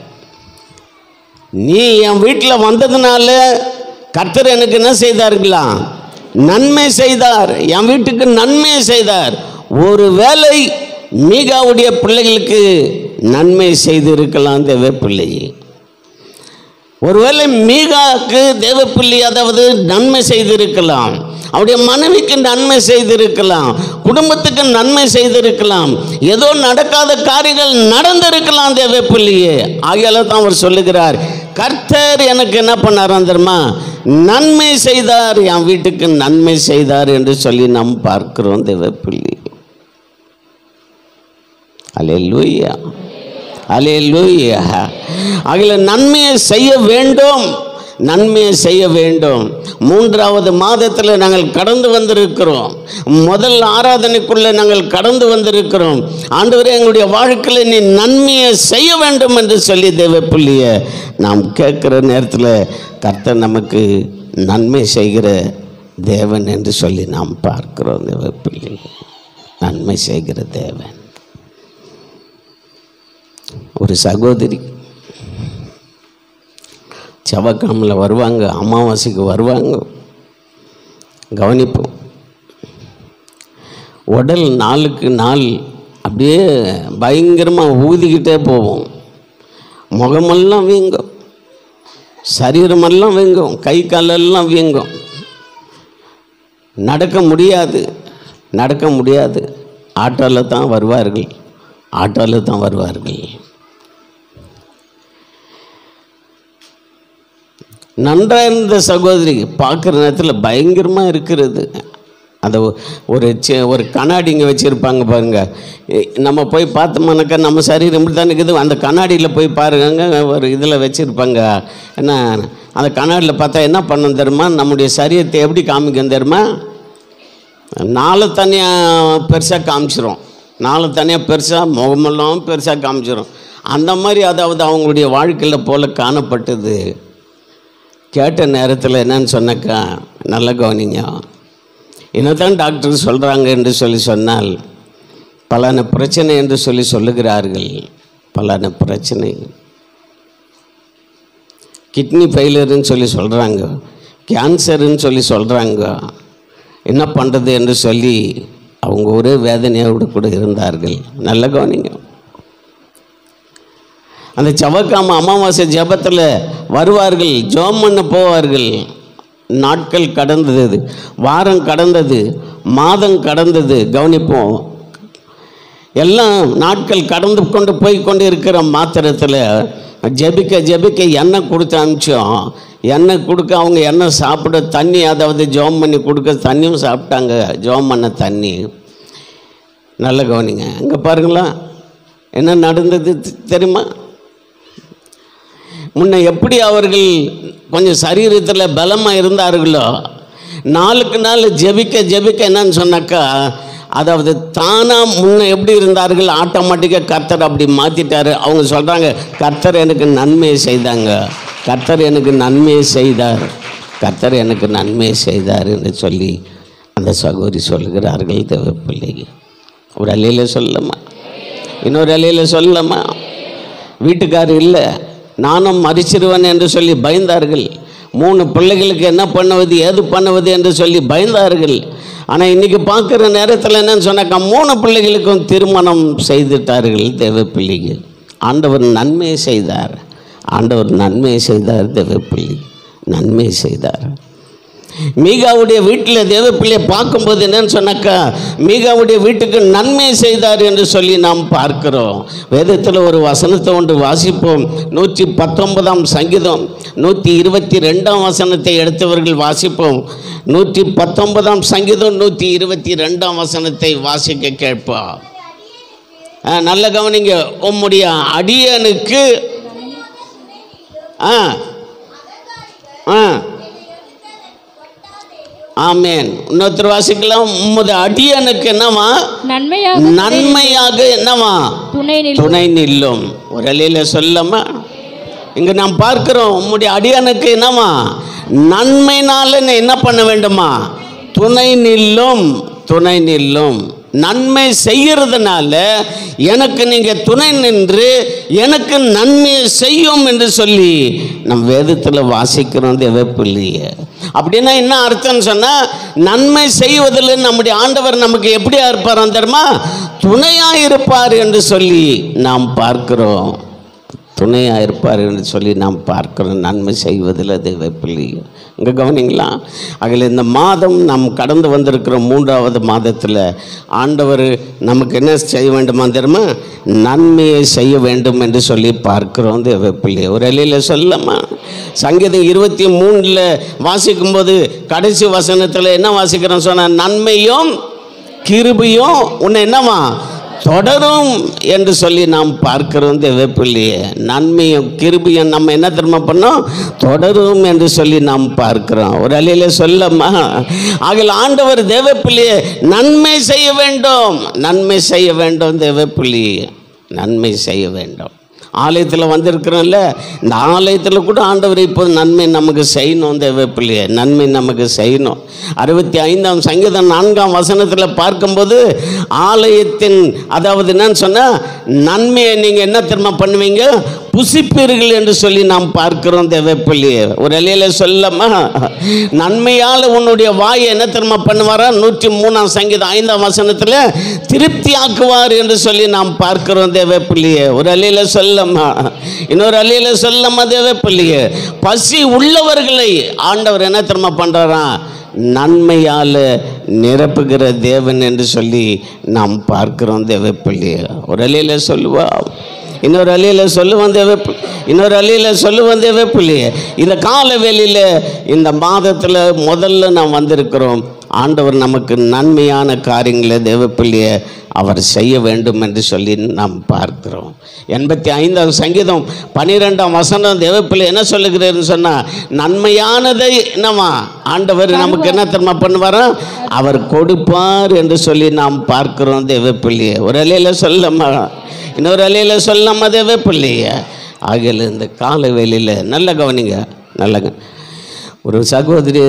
நீ என் வீட்டில் வந்ததுனால கர்த்தர் எனக்கு என்ன செய்தார்களா, நன்மை செய்தார், என் வீட்டுக்கு நன்மை செய்தார். ஒரு வேளை மீகாவுடைய பிள்ளைகளுக்கு நன்மை செய்திருக்கலாம் தேவப்பிள்ளை. ஒருவேளை மீகாவுக்கு தேவப்பிள்ளை அதாவது நன்மை செய்திருக்கலாம், அவருடைய மனைவிக்கு நன்மை செய்திருக்கலாம், குடும்பத்துக்கு நன்மை செய்திருக்கலாம், ஏதோ நடக்காத காரியங்கள் நடந்திருக்கலாம் தேவப்பிள்ளையே. ஆகையால தான் அவர் சொல்லுகிறார், கர்த்தர் எனக்கு என்ன பண்ணாராம் தெரியுமா, நன்மை செய்தார், என் வீட்டுக்கு நன்மை செய்தார் என்று சொல்லி நாம் பார்க்கிறோம் தேவப்பிள்ளை. அல்லேலூயா, அல்லேலூயா. ஆகிய நன்மையை செய்ய வேண்டும், நன்மையை செய்ய வேண்டும். மூன்றாவது மாதத்தில் நாங்கள் கடந்து வந்திருக்கிறோம். முதல் ஆராதனைக்குள்ளே நாங்கள் கடந்து வந்திருக்கிறோம். ஆண்டவரே, எங்களுடைய வாழ்க்கையில் நீ நன்மையை செய்ய வேண்டும் என்று சொல்லி தேவப்பிள்ளையை நாம் கேட்குற நேரத்தில் கர்த்தர் நமக்கு நன்மை செய்கிற தேவன் என்று சொல்லி நாம் பார்க்கிறோம் தேவப்பிள்ளை. நன்மை செய்கிற தேவன். ஒரு சகோதரி செவ்வாய்க்கிழமையில் வருவாங்க, அமாவாசைக்கு வருவாங்க, கவனிப்போம். உடல் நாளுக்கு நாள் அப்படியே பயங்கரமாக ஊதிக்கிட்டே போவோம். முகமெல்லாம் வீங்கும், சரீரமெல்லாம் வீங்கும், கை காலெல்லாம் வீங்கும். நடக்க முடியாது, நடக்க முடியாது. ஆட்டோவில் தான் வருவார்கள், ஆட்டோவில் தான் வருவார்கள். நன்றாக இருந்த சகோதரி பார்க்குற நேரத்தில் பயங்கரமாக இருக்கிறது. அந்த ஒரு ஒரு கண்ணாடிங்க வச்சுருப்பாங்க பாருங்கள், நம்ம போய் பார்த்தோம்னாக்கா நம்ம சரீரம் இப்படி தான் இருக்குது. அந்த கண்ணாடியில் போய் பாருங்க, ஒரு இதில் வச்சுருப்பாங்க. ஏன்னா அந்த கண்ணாடியில் பார்த்தா என்ன பண்ணணும் தெரியுமா, நம்முடைய சரீரத்தை எப்படி காமிக்கும் தெரியுமா, நாலு தனியாக பெருசாக காமிச்சிரும், நாலு தனியாக பெருசாக, முகமெல்லாம் பெருசாக காமிச்சிரும். அந்த மாதிரி அதாவது அவங்களுடைய வாழ்க்கையில் போல் காணப்பட்டது. கேட்ட நேரத்தில் என்னன்னு சொன்னாக்கா, நல்ல கவனிங்க, என்னதான் டாக்டர் சொல்கிறாங்க என்று சொல்லி சொன்னால், பலான பிரச்சனை என்று சொல்லி சொல்லுகிறார்கள். பலான பிரச்சனை, கிட்னி ஃபெயிலியர்னு சொல்லி சொல்கிறாங்க, கேன்சருன்னு சொல்லி சொல்கிறாங்க. என்ன பண்ணுறது என்று சொல்லி அவங்க ஒரே வேதனையோடு கூட இருந்தார்கள். நல்ல கவனிங்க. அந்த செவ்வாய்க்கிழமை அமாவாசை ஜெபத்தில் வருவார்கள், ஜெபம் பண்ண போவார்கள். நாட்கள் கடந்தது, வாரம் கடந்தது, மாதம் கடந்தது. கவனிப்போம், எல்லாம் நாட்கள் கடந்து கொண்டு போய் கொண்டு இருக்கிற மாத்திரத்தில் ஜெபிக்க ஜெபிக்க எண்ணெய் கொடுத்து அனுப்பிச்சோம். எண்ணெய் கொடுக்க அவங்க எண்ணெய் சாப்பிட தண்ணி, அதாவது ஜெபம் பண்ணி கொடுக்க தண்ணியும் சாப்பிட்டாங்க, ஜெபம் பண்ண தண்ணி. நல்ல கவனிங்க. இங்கே பாருங்களா என்ன நடந்தது தெரியுமா? முன்ன எப்படி அவர்கள் கொஞ்சம் சரீரத்தில் பலமாக இருந்தார்களோ, நாளுக்கு நாள் ஜெபிக்க ஜெபிக்க என்னன்னு சொன்னாக்கா, அதாவது தானாக முன்ன எப்படி இருந்தார்கள் ஆட்டோமேட்டிக்காக கர்த்தர் அப்படி மாற்றிட்டார். அவங்க சொல்கிறாங்க, கர்த்தர் எனக்கு நன்மையை செய்தாங்க, கர்த்தர் எனக்கு நன்மையை செய்தார், கர்த்தர் எனக்கு நன்மையை செய்தார் என்று சொல்லி அந்த சகோதரி சொல்லுகிறார்கள். தேவ பிள்ளைங்க ஒரு அலையில் சொல்லலாமா, இன்னொரு அலையில் சொல்லலாமா? வீட்டுக்காரர் இல்லை, நானும் மறிச்சிருவேன் என்று சொல்லி பயந்தார்கள். மூணு பிள்ளைகளுக்கு என்ன பண்ணுவது ஏது பண்ணுவது என்று சொல்லி பயந்தார்கள். ஆனால் இன்றைக்கி பார்க்குற நேரத்தில் என்னன்னு சொன்னாக்கா, மூணு பிள்ளைகளுக்கும் திருமணம் செய்துட்டார்கள். தேவ பிள்ளைகள் ஆண்டவர் நன்மையை செய்தார், ஆண்டவர் நன்மையை செய்தார். தேவ பிள்ளை நன்மையை செய்தார். மீகாவுடைய வீட்டில் தேவ பிள்ளையை பார்க்கும்போது என்னன்னு சொன்னாக்கா, மீகாவுடைய வீட்டுக்கு நன்மை செய்தார் என்று சொல்லி நாம் பார்க்கிறோம். வேதத்தில் ஒரு வசனத்தை ஒன்று வாசிப்போம். நூற்றி பத்தொன்பதாம் சங்கீதம் நூற்றி இருபத்தி ரெண்டாம் வசனத்தை எடுத்தவர்கள் வாசிப்போம். நூற்றி பத்தொன்பதாம் சங்கீதம் நூற்றி இருபத்தி ரெண்டாம் வசனத்தை வாசிக்க கேட்போம். நல்ல கவனிங்க. உம்முடைய அடியனுக்கு ஆ ஆ ஆமேன். இன்னொருத்தர் வாசிக்கலாம். உமது அடியனுக்கு என்னவா நன்மையாக நன்மையாக என்னவா துணை நில்லும். ஒரு அலையில சொல்லமா, இங்க நாம் பார்க்கிறோம். உம்முடைய அடியனுக்கு என்னவா நன்மைனால என்ன பண்ண வேண்டுமா? துணை நில்லும், துணை நில்லும். நன்மை செய்யறதுனால எனக்கு நீங்க துணை நின்று எனக்கு நன்மையை செய்யும் என்று சொல்லி நம் வேதத்தில் வாசிக்கிறோம். தேவ பிள்ளைய அப்படின்னா என்ன அர்த்தம்னு சொன்னா, நன்மை செய்வதில் நம்முடைய ஆண்டவர் நமக்கு எப்படியா இருப்பார் தெரியுமா? துணையா இருப்பார் என்று சொல்லி நாம் பார்க்கிறோம். துணையாக இருப்பார் என்று சொல்லி நாம் பார்க்கிறோம். நன்மை செய்வதில் தேவ பிள்ளை இங்கே கவனிங்களா. அதில் இந்த மாதம் நாம் கடந்து வந்திருக்கிற மூன்றாவது மாதத்தில் ஆண்டவர் நமக்கு என்ன செய்ய வேண்டுமா தெரியுமா? நன்மையை செய்ய வேண்டும் என்று சொல்லி பார்க்கிறோம். தேவ பிள்ளை ஒரு அலையில் சொல்லமா. சங்கீதம் இருபத்தி மூணில் வாசிக்கும்போது கடைசி வசனத்தில் என்ன வாசிக்கிறோம் சொன்ன, நன்மையும் கிருபையும் உன்னை என்னவா தொடரும் என்று சொல்லி நாம் பார்க்கிறோம். தேவ பிள்ளையே நன்மையும் கிருபையும் நம்ம என்ன திரும்ப பண்ணோம்? தொடரும் என்று சொல்லி நாம் பார்க்கிறோம். ஒரு அலையில சொல்லமா. ஆகிய ஆண்டவர் தேவ பிள்ளையே நன்மை செய்ய வேண்டும், நன்மை செய்ய வேண்டும். தேவ பிள்ளையே நன்மை செய்ய வேண்டும். ஆலயத்தில் வந்திருக்கிறோம்ல, இந்த ஆலயத்தில் கூட ஆண்டவர் இப்போ நன்மை நமக்கு செய்யணும். தேவ பிள்ளையை நன்மை நமக்கு செய்யணும். அறுபத்தி ஐந்தாம் சங்கீதம் நான்காம் வசனத்தில் பார்க்கும்போது ஆலயத்தின் அதாவது என்னன்னு சொன்னால், நன்மையை நீங்கள் என்ன திரும்ப பண்ணுவீங்க? புசிப்பீர்கள் என்று சொல்லி நாம் பார்க்கிறோம். தேவ பிள்ளையை ஒரு அலையில சொல்லமா. நன்மையால் உன்னுடைய வாயை என்ன திரும்ப பண்ணுவாரா? நூற்றி மூணாம் சங்கீதம் ஐந்தாம் வசனத்தில் திருப்தி ஆக்குவார் என்று சொல்லி நாம் பார்க்கிறோம். தேவ பிள்ளையை ஒரு அலையில சொல்லமா. இன்னொரு அலையில சொல்லமா. தேவ பிள்ளையை பசி உள்ளவர்களை ஆண்டவர் என்ன திரும்ப பண்றாரா? நன்மையால் நிரப்புகிற தேவன் என்று சொல்லி நாம் பார்க்கிறோம். தேவ பிள்ளையை ஒரு அலையில சொல்லுவா. இன்னொரு அலையில் சொல்லுவோம் தேவ இன்னொரு அலையில் சொல்லுவோம் தேவ பிள்ளையே. இந்த கால வேளையில் இந்த மாதத்தில் முதல்ல நாம் வந்திருக்கிறோம். ஆண்டவர் நமக்கு நன்மையான காரியங்களை தேவ பிள்ளையை அவர் செய்ய வேண்டும் என்று சொல்லி நாம் பார்க்கிறோம். எண்பத்தி ஐந்தாம் சங்கீதம் பனிரெண்டாம் வசனம் தேவ பிள்ளை என்ன சொல்லுகிறேன்னு சொன்னால், நன்மையானதை என்னவா ஆண்டவர் நமக்கு என்ன தர்ம பண்ணுவாரோ அவர் கொடுப்பார் என்று சொல்லி நாம் பார்க்கிறோம். தேவ பிள்ளையை ஒரு அலையில் சொல்லமா. இன்னொரு அலையில் சொல்லாம தேவ பிள்ளைய ஆகிய இந்த கால வேளையில் நல்ல கவனிங்க. நல்ல ஒரு சகோதரி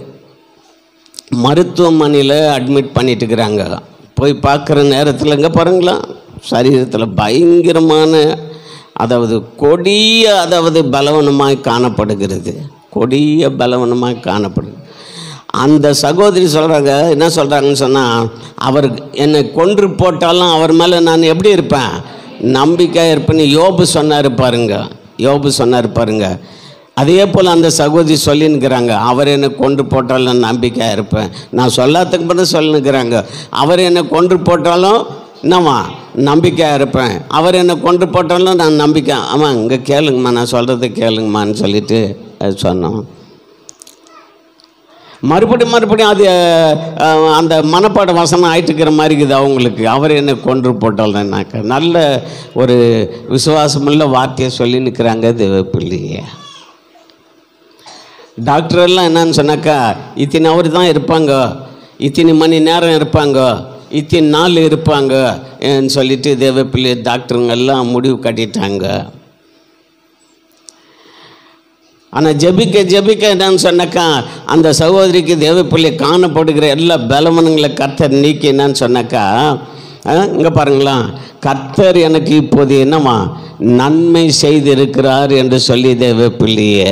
மருத்துவமனையில் அட்மிட் பண்ணிட்டு இருக்கிறாங்க. போய் பார்க்குற நேரத்தில் இங்கே பாருங்களா, சரீரத்தில் பயங்கரமான அதாவது கொடிய அதாவது பலவனமாய் காணப்படுகிறது. கொடிய பலவனமாய் காணப்படுது. அந்த சகோதரி சொல்கிறாங்க, என்ன சொல்கிறாங்கன்னு சொன்னால், அவர் என்னை கொன்று போட்டாலும் அவர் மேலே நான் எப்படி இருப்பேன்? நம்பிக்கையாக இருப்பேன்னு யோபு சொன்னார் பாருங்க. யோபு சொன்னார் பாருங்க. அதே போல் அந்த சகோதரி சொல்லின்னுக்கிறாங்க, அவர் என்னை கொன்று போட்டாலும் நான் நம்பிக்கையாக இருப்பேன். நான் சொல்லாததுக்கு மட்டும் சொல்லினுக்கிறாங்க, அவர் என்னை கொன்று போட்டாலும் என்னம்மா நம்பிக்கையாக இருப்பேன், அவர் என்னை கொன்று போட்டாலும் நான் நம்பிக்கை. ஆமாம், இங்கே கேளுங்கம்மா, நான் சொல்கிறத கேளுங்கம்மான்னு சொல்லிட்டு அது சொன்னோம். மறுபடியும் மறுபடியும் அது அஹ், அந்த மனப்பாட வசனம் ஆயிட்டுக்கிற மாதிரி இருக்குது அவங்களுக்கு. அவர் என்னை கொன்று போட்டால்னாக்க நல்ல ஒரு விசுவாசமுள்ள வார்த்தையை சொல்லி நிற்கிறாங்க தேவ பிள்ளைய. டாக்டர் எல்லாம் என்னன்னு சொன்னாக்கா இத்தனை அவர் தான் இருப்பாங்க, இத்தனை மணி நேரம் இருப்பாங்க, இத்தனை நாள் இருப்பாங்க சொல்லிட்டு தேவ பிள்ளை டாக்டருங்கெல்லாம் முடிவு கட்டிட்டாங்க. ஆனால் ஜெபிக்க ஜெபிக்க என்னன்னு சொன்னாக்கா அந்த சகோதரிக்கு தேவ பிள்ளை காணப்படுகிற எல்லா பலவனங்களை கர்த்தர் நீக்கி என்னன்னு சொன்னாக்கா இங்கே பாருங்களா, கர்த்தர் எனக்கு இப்போது என்னவா நன்மை செய்திருக்கிறார் என்று சொல்லி தேவ பிள்ளைய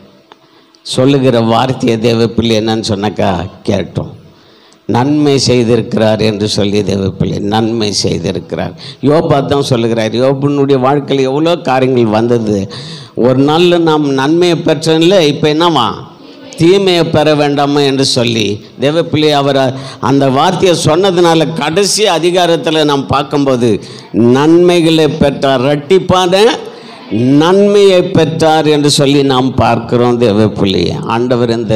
சொல்லுகிற வார்த்தையை தேவ பிள்ளை என்னன்னு சொன்னாக்கா கேட்டோம். நன்மை செய்திருக்கிறார் என்று சொல்லி தேவ பிள்ளை நன்மை செய்திருக்கிறார். யோபா தான் சொல்லுகிறார். யோபனுடைய வாழ்க்கையில் எவ்வளோ காரியங்கள் வந்தது. ஒரு நாளில் நாம் நன்மையை பெற்றதில்லை, இப்போ என்னவா தீமையை பெற வேண்டாமா என்று சொல்லி தேவ பிள்ளை அவர் அந்த வார்த்தையை சொன்னதுனால கடைசி அதிகாரத்தில் நாம் பார்க்கும்போது நன்மைகளை பெற்றார், இரட்டிப்பான நன்மையை பெற்றார் என்று சொல்லி நாம் பார்க்கிறோம் தேவ பிள்ளை. ஆண்டவர் இந்த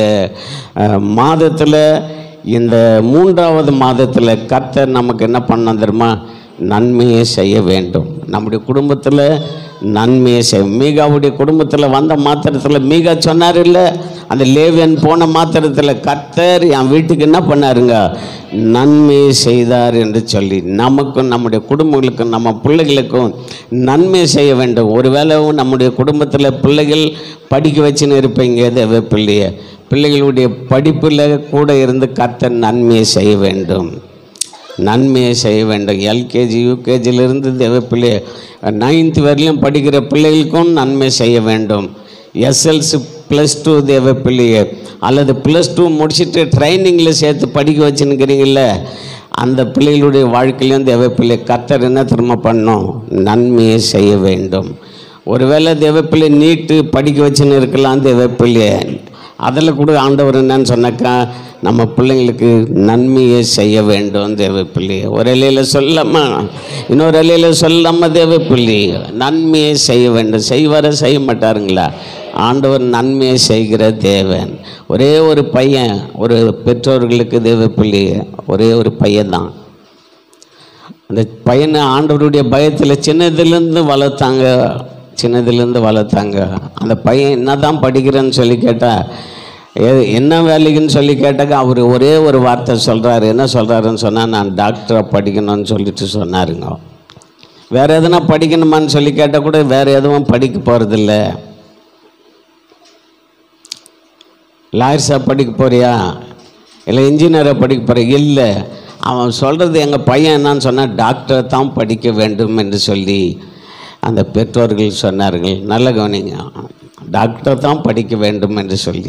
மாதத்தில், இந்த மூன்றாவது மாதத்தில் கர்த்தர் நமக்கு என்ன பண்ண தெரியுமா, நன்மையை செய்ய வேண்டும். நம்முடைய குடும்பத்தில் நன்மையை செய்ய, மீகாவுடைய குடும்பத்தில் வந்த மாத்திரத்தில் மீகா சொன்னார் இல்லை, அந்த லேவியன் போன மாத்திரத்தில் கர்த்தர் என் வீட்டுக்கு என்ன பண்ணாருங்க, நன்மையை செய்தார் என்று சொல்லி நமக்கும் நம்முடைய குடும்பங்களுக்கும் நம்ம பிள்ளைகளுக்கும் நன்மை செய்ய வேண்டும். ஒருவேளை நம்முடைய குடும்பத்தில் பிள்ளைகள் படிக்க வச்சுன்னு இருப்பீங்க தேவ பிள்ளைய, பிள்ளைகளுடைய படிப்பில் கூட இருந்து கர்த்தர் நன்மையை செய்ய வேண்டும், நன்மையை செய்ய வேண்டும். எல்கேஜி யூகேஜிலிருந்து தேவ பிள்ளை நைன்த்து வரையிலும் படிக்கிற பிள்ளைகளுக்கும் நன்மை செய்ய வேண்டும். எஸ்எல்சி ப்ளஸ் டூ தேவ பிள்ளைய அல்லது ப்ளஸ் டூ முடிச்சுட்டு ட்ரைனிங்கில் சேர்த்து படிக்க வச்சுன்னுக்கிறீங்கள, அந்த பிள்ளைகளுடைய வாழ்க்கையிலும் தேவ பிள்ளை கர்த்தர் என்ன திரும்ப பண்ணணும், நன்மையை செய்ய வேண்டும். ஒருவேளை தேவ பிள்ளை நீட்டு படிக்க வச்சுன்னு இருக்கலாம் தேவ பிள்ளைய, அதில் கூட ஆண்டவர் என்னன்னு சொன்னாக்கா நம்ம பிள்ளைங்களுக்கு நன்மையை செய்ய வேண்டும் தேவ பிள்ளை. ஒரு இலையில் சொல்லாமா இன்னொரு இலையில் சொல்லாமல் தேவ பிள்ளை நன்மையை செய்ய வேண்டும். செய்வார செய்ய மாட்டாருங்களா, ஆண்டவர் நன்மையை செய்கிற தேவன். ஒரே ஒரு பையன், ஒரு பெற்றோர்களுக்கு தேவ பிள்ளை ஒரே ஒரு பையன்தான். அந்த பையனை ஆண்டவருடைய பயத்தில் சின்னதுலேருந்து வளர்த்தாங்க, சின்னதுலேருந்து வளர்த்தாங்க. அந்த பையன் என்ன தான் படிக்கிறேன்னு சொல்லி கேட்டால், என்ன வேலைக்குன்னு சொல்லி கேட்டாக்கா அவர் ஒரே ஒரு வார்த்தை சொல்கிறாரு. என்ன சொல்கிறாருன்னு சொன்னால், நான் டாக்டராக படிக்கணும்னு சொல்லிட்டு சொன்னாருங்க. வேறு எதுனா படிக்கணுமான்னு சொல்லி கேட்டால் கூட வேறு எதுவும் படிக்க போகிறதில்ல. லாயர்ஸாக படிக்க போறியா, இல்லை இன்ஜினியராக படிக்க போறியா, இல்லை அவன் சொல்கிறது எங்கள் பையன் என்னான்னு சொன்னால் டாக்டரை தான் படிக்க வேண்டும் என்று சொல்லி அந்த பெற்றோர்கள் சொன்னார்கள். நல்ல கவனிங்க, டாக்டர் தான் படிக்க வேண்டும் என்று சொல்லி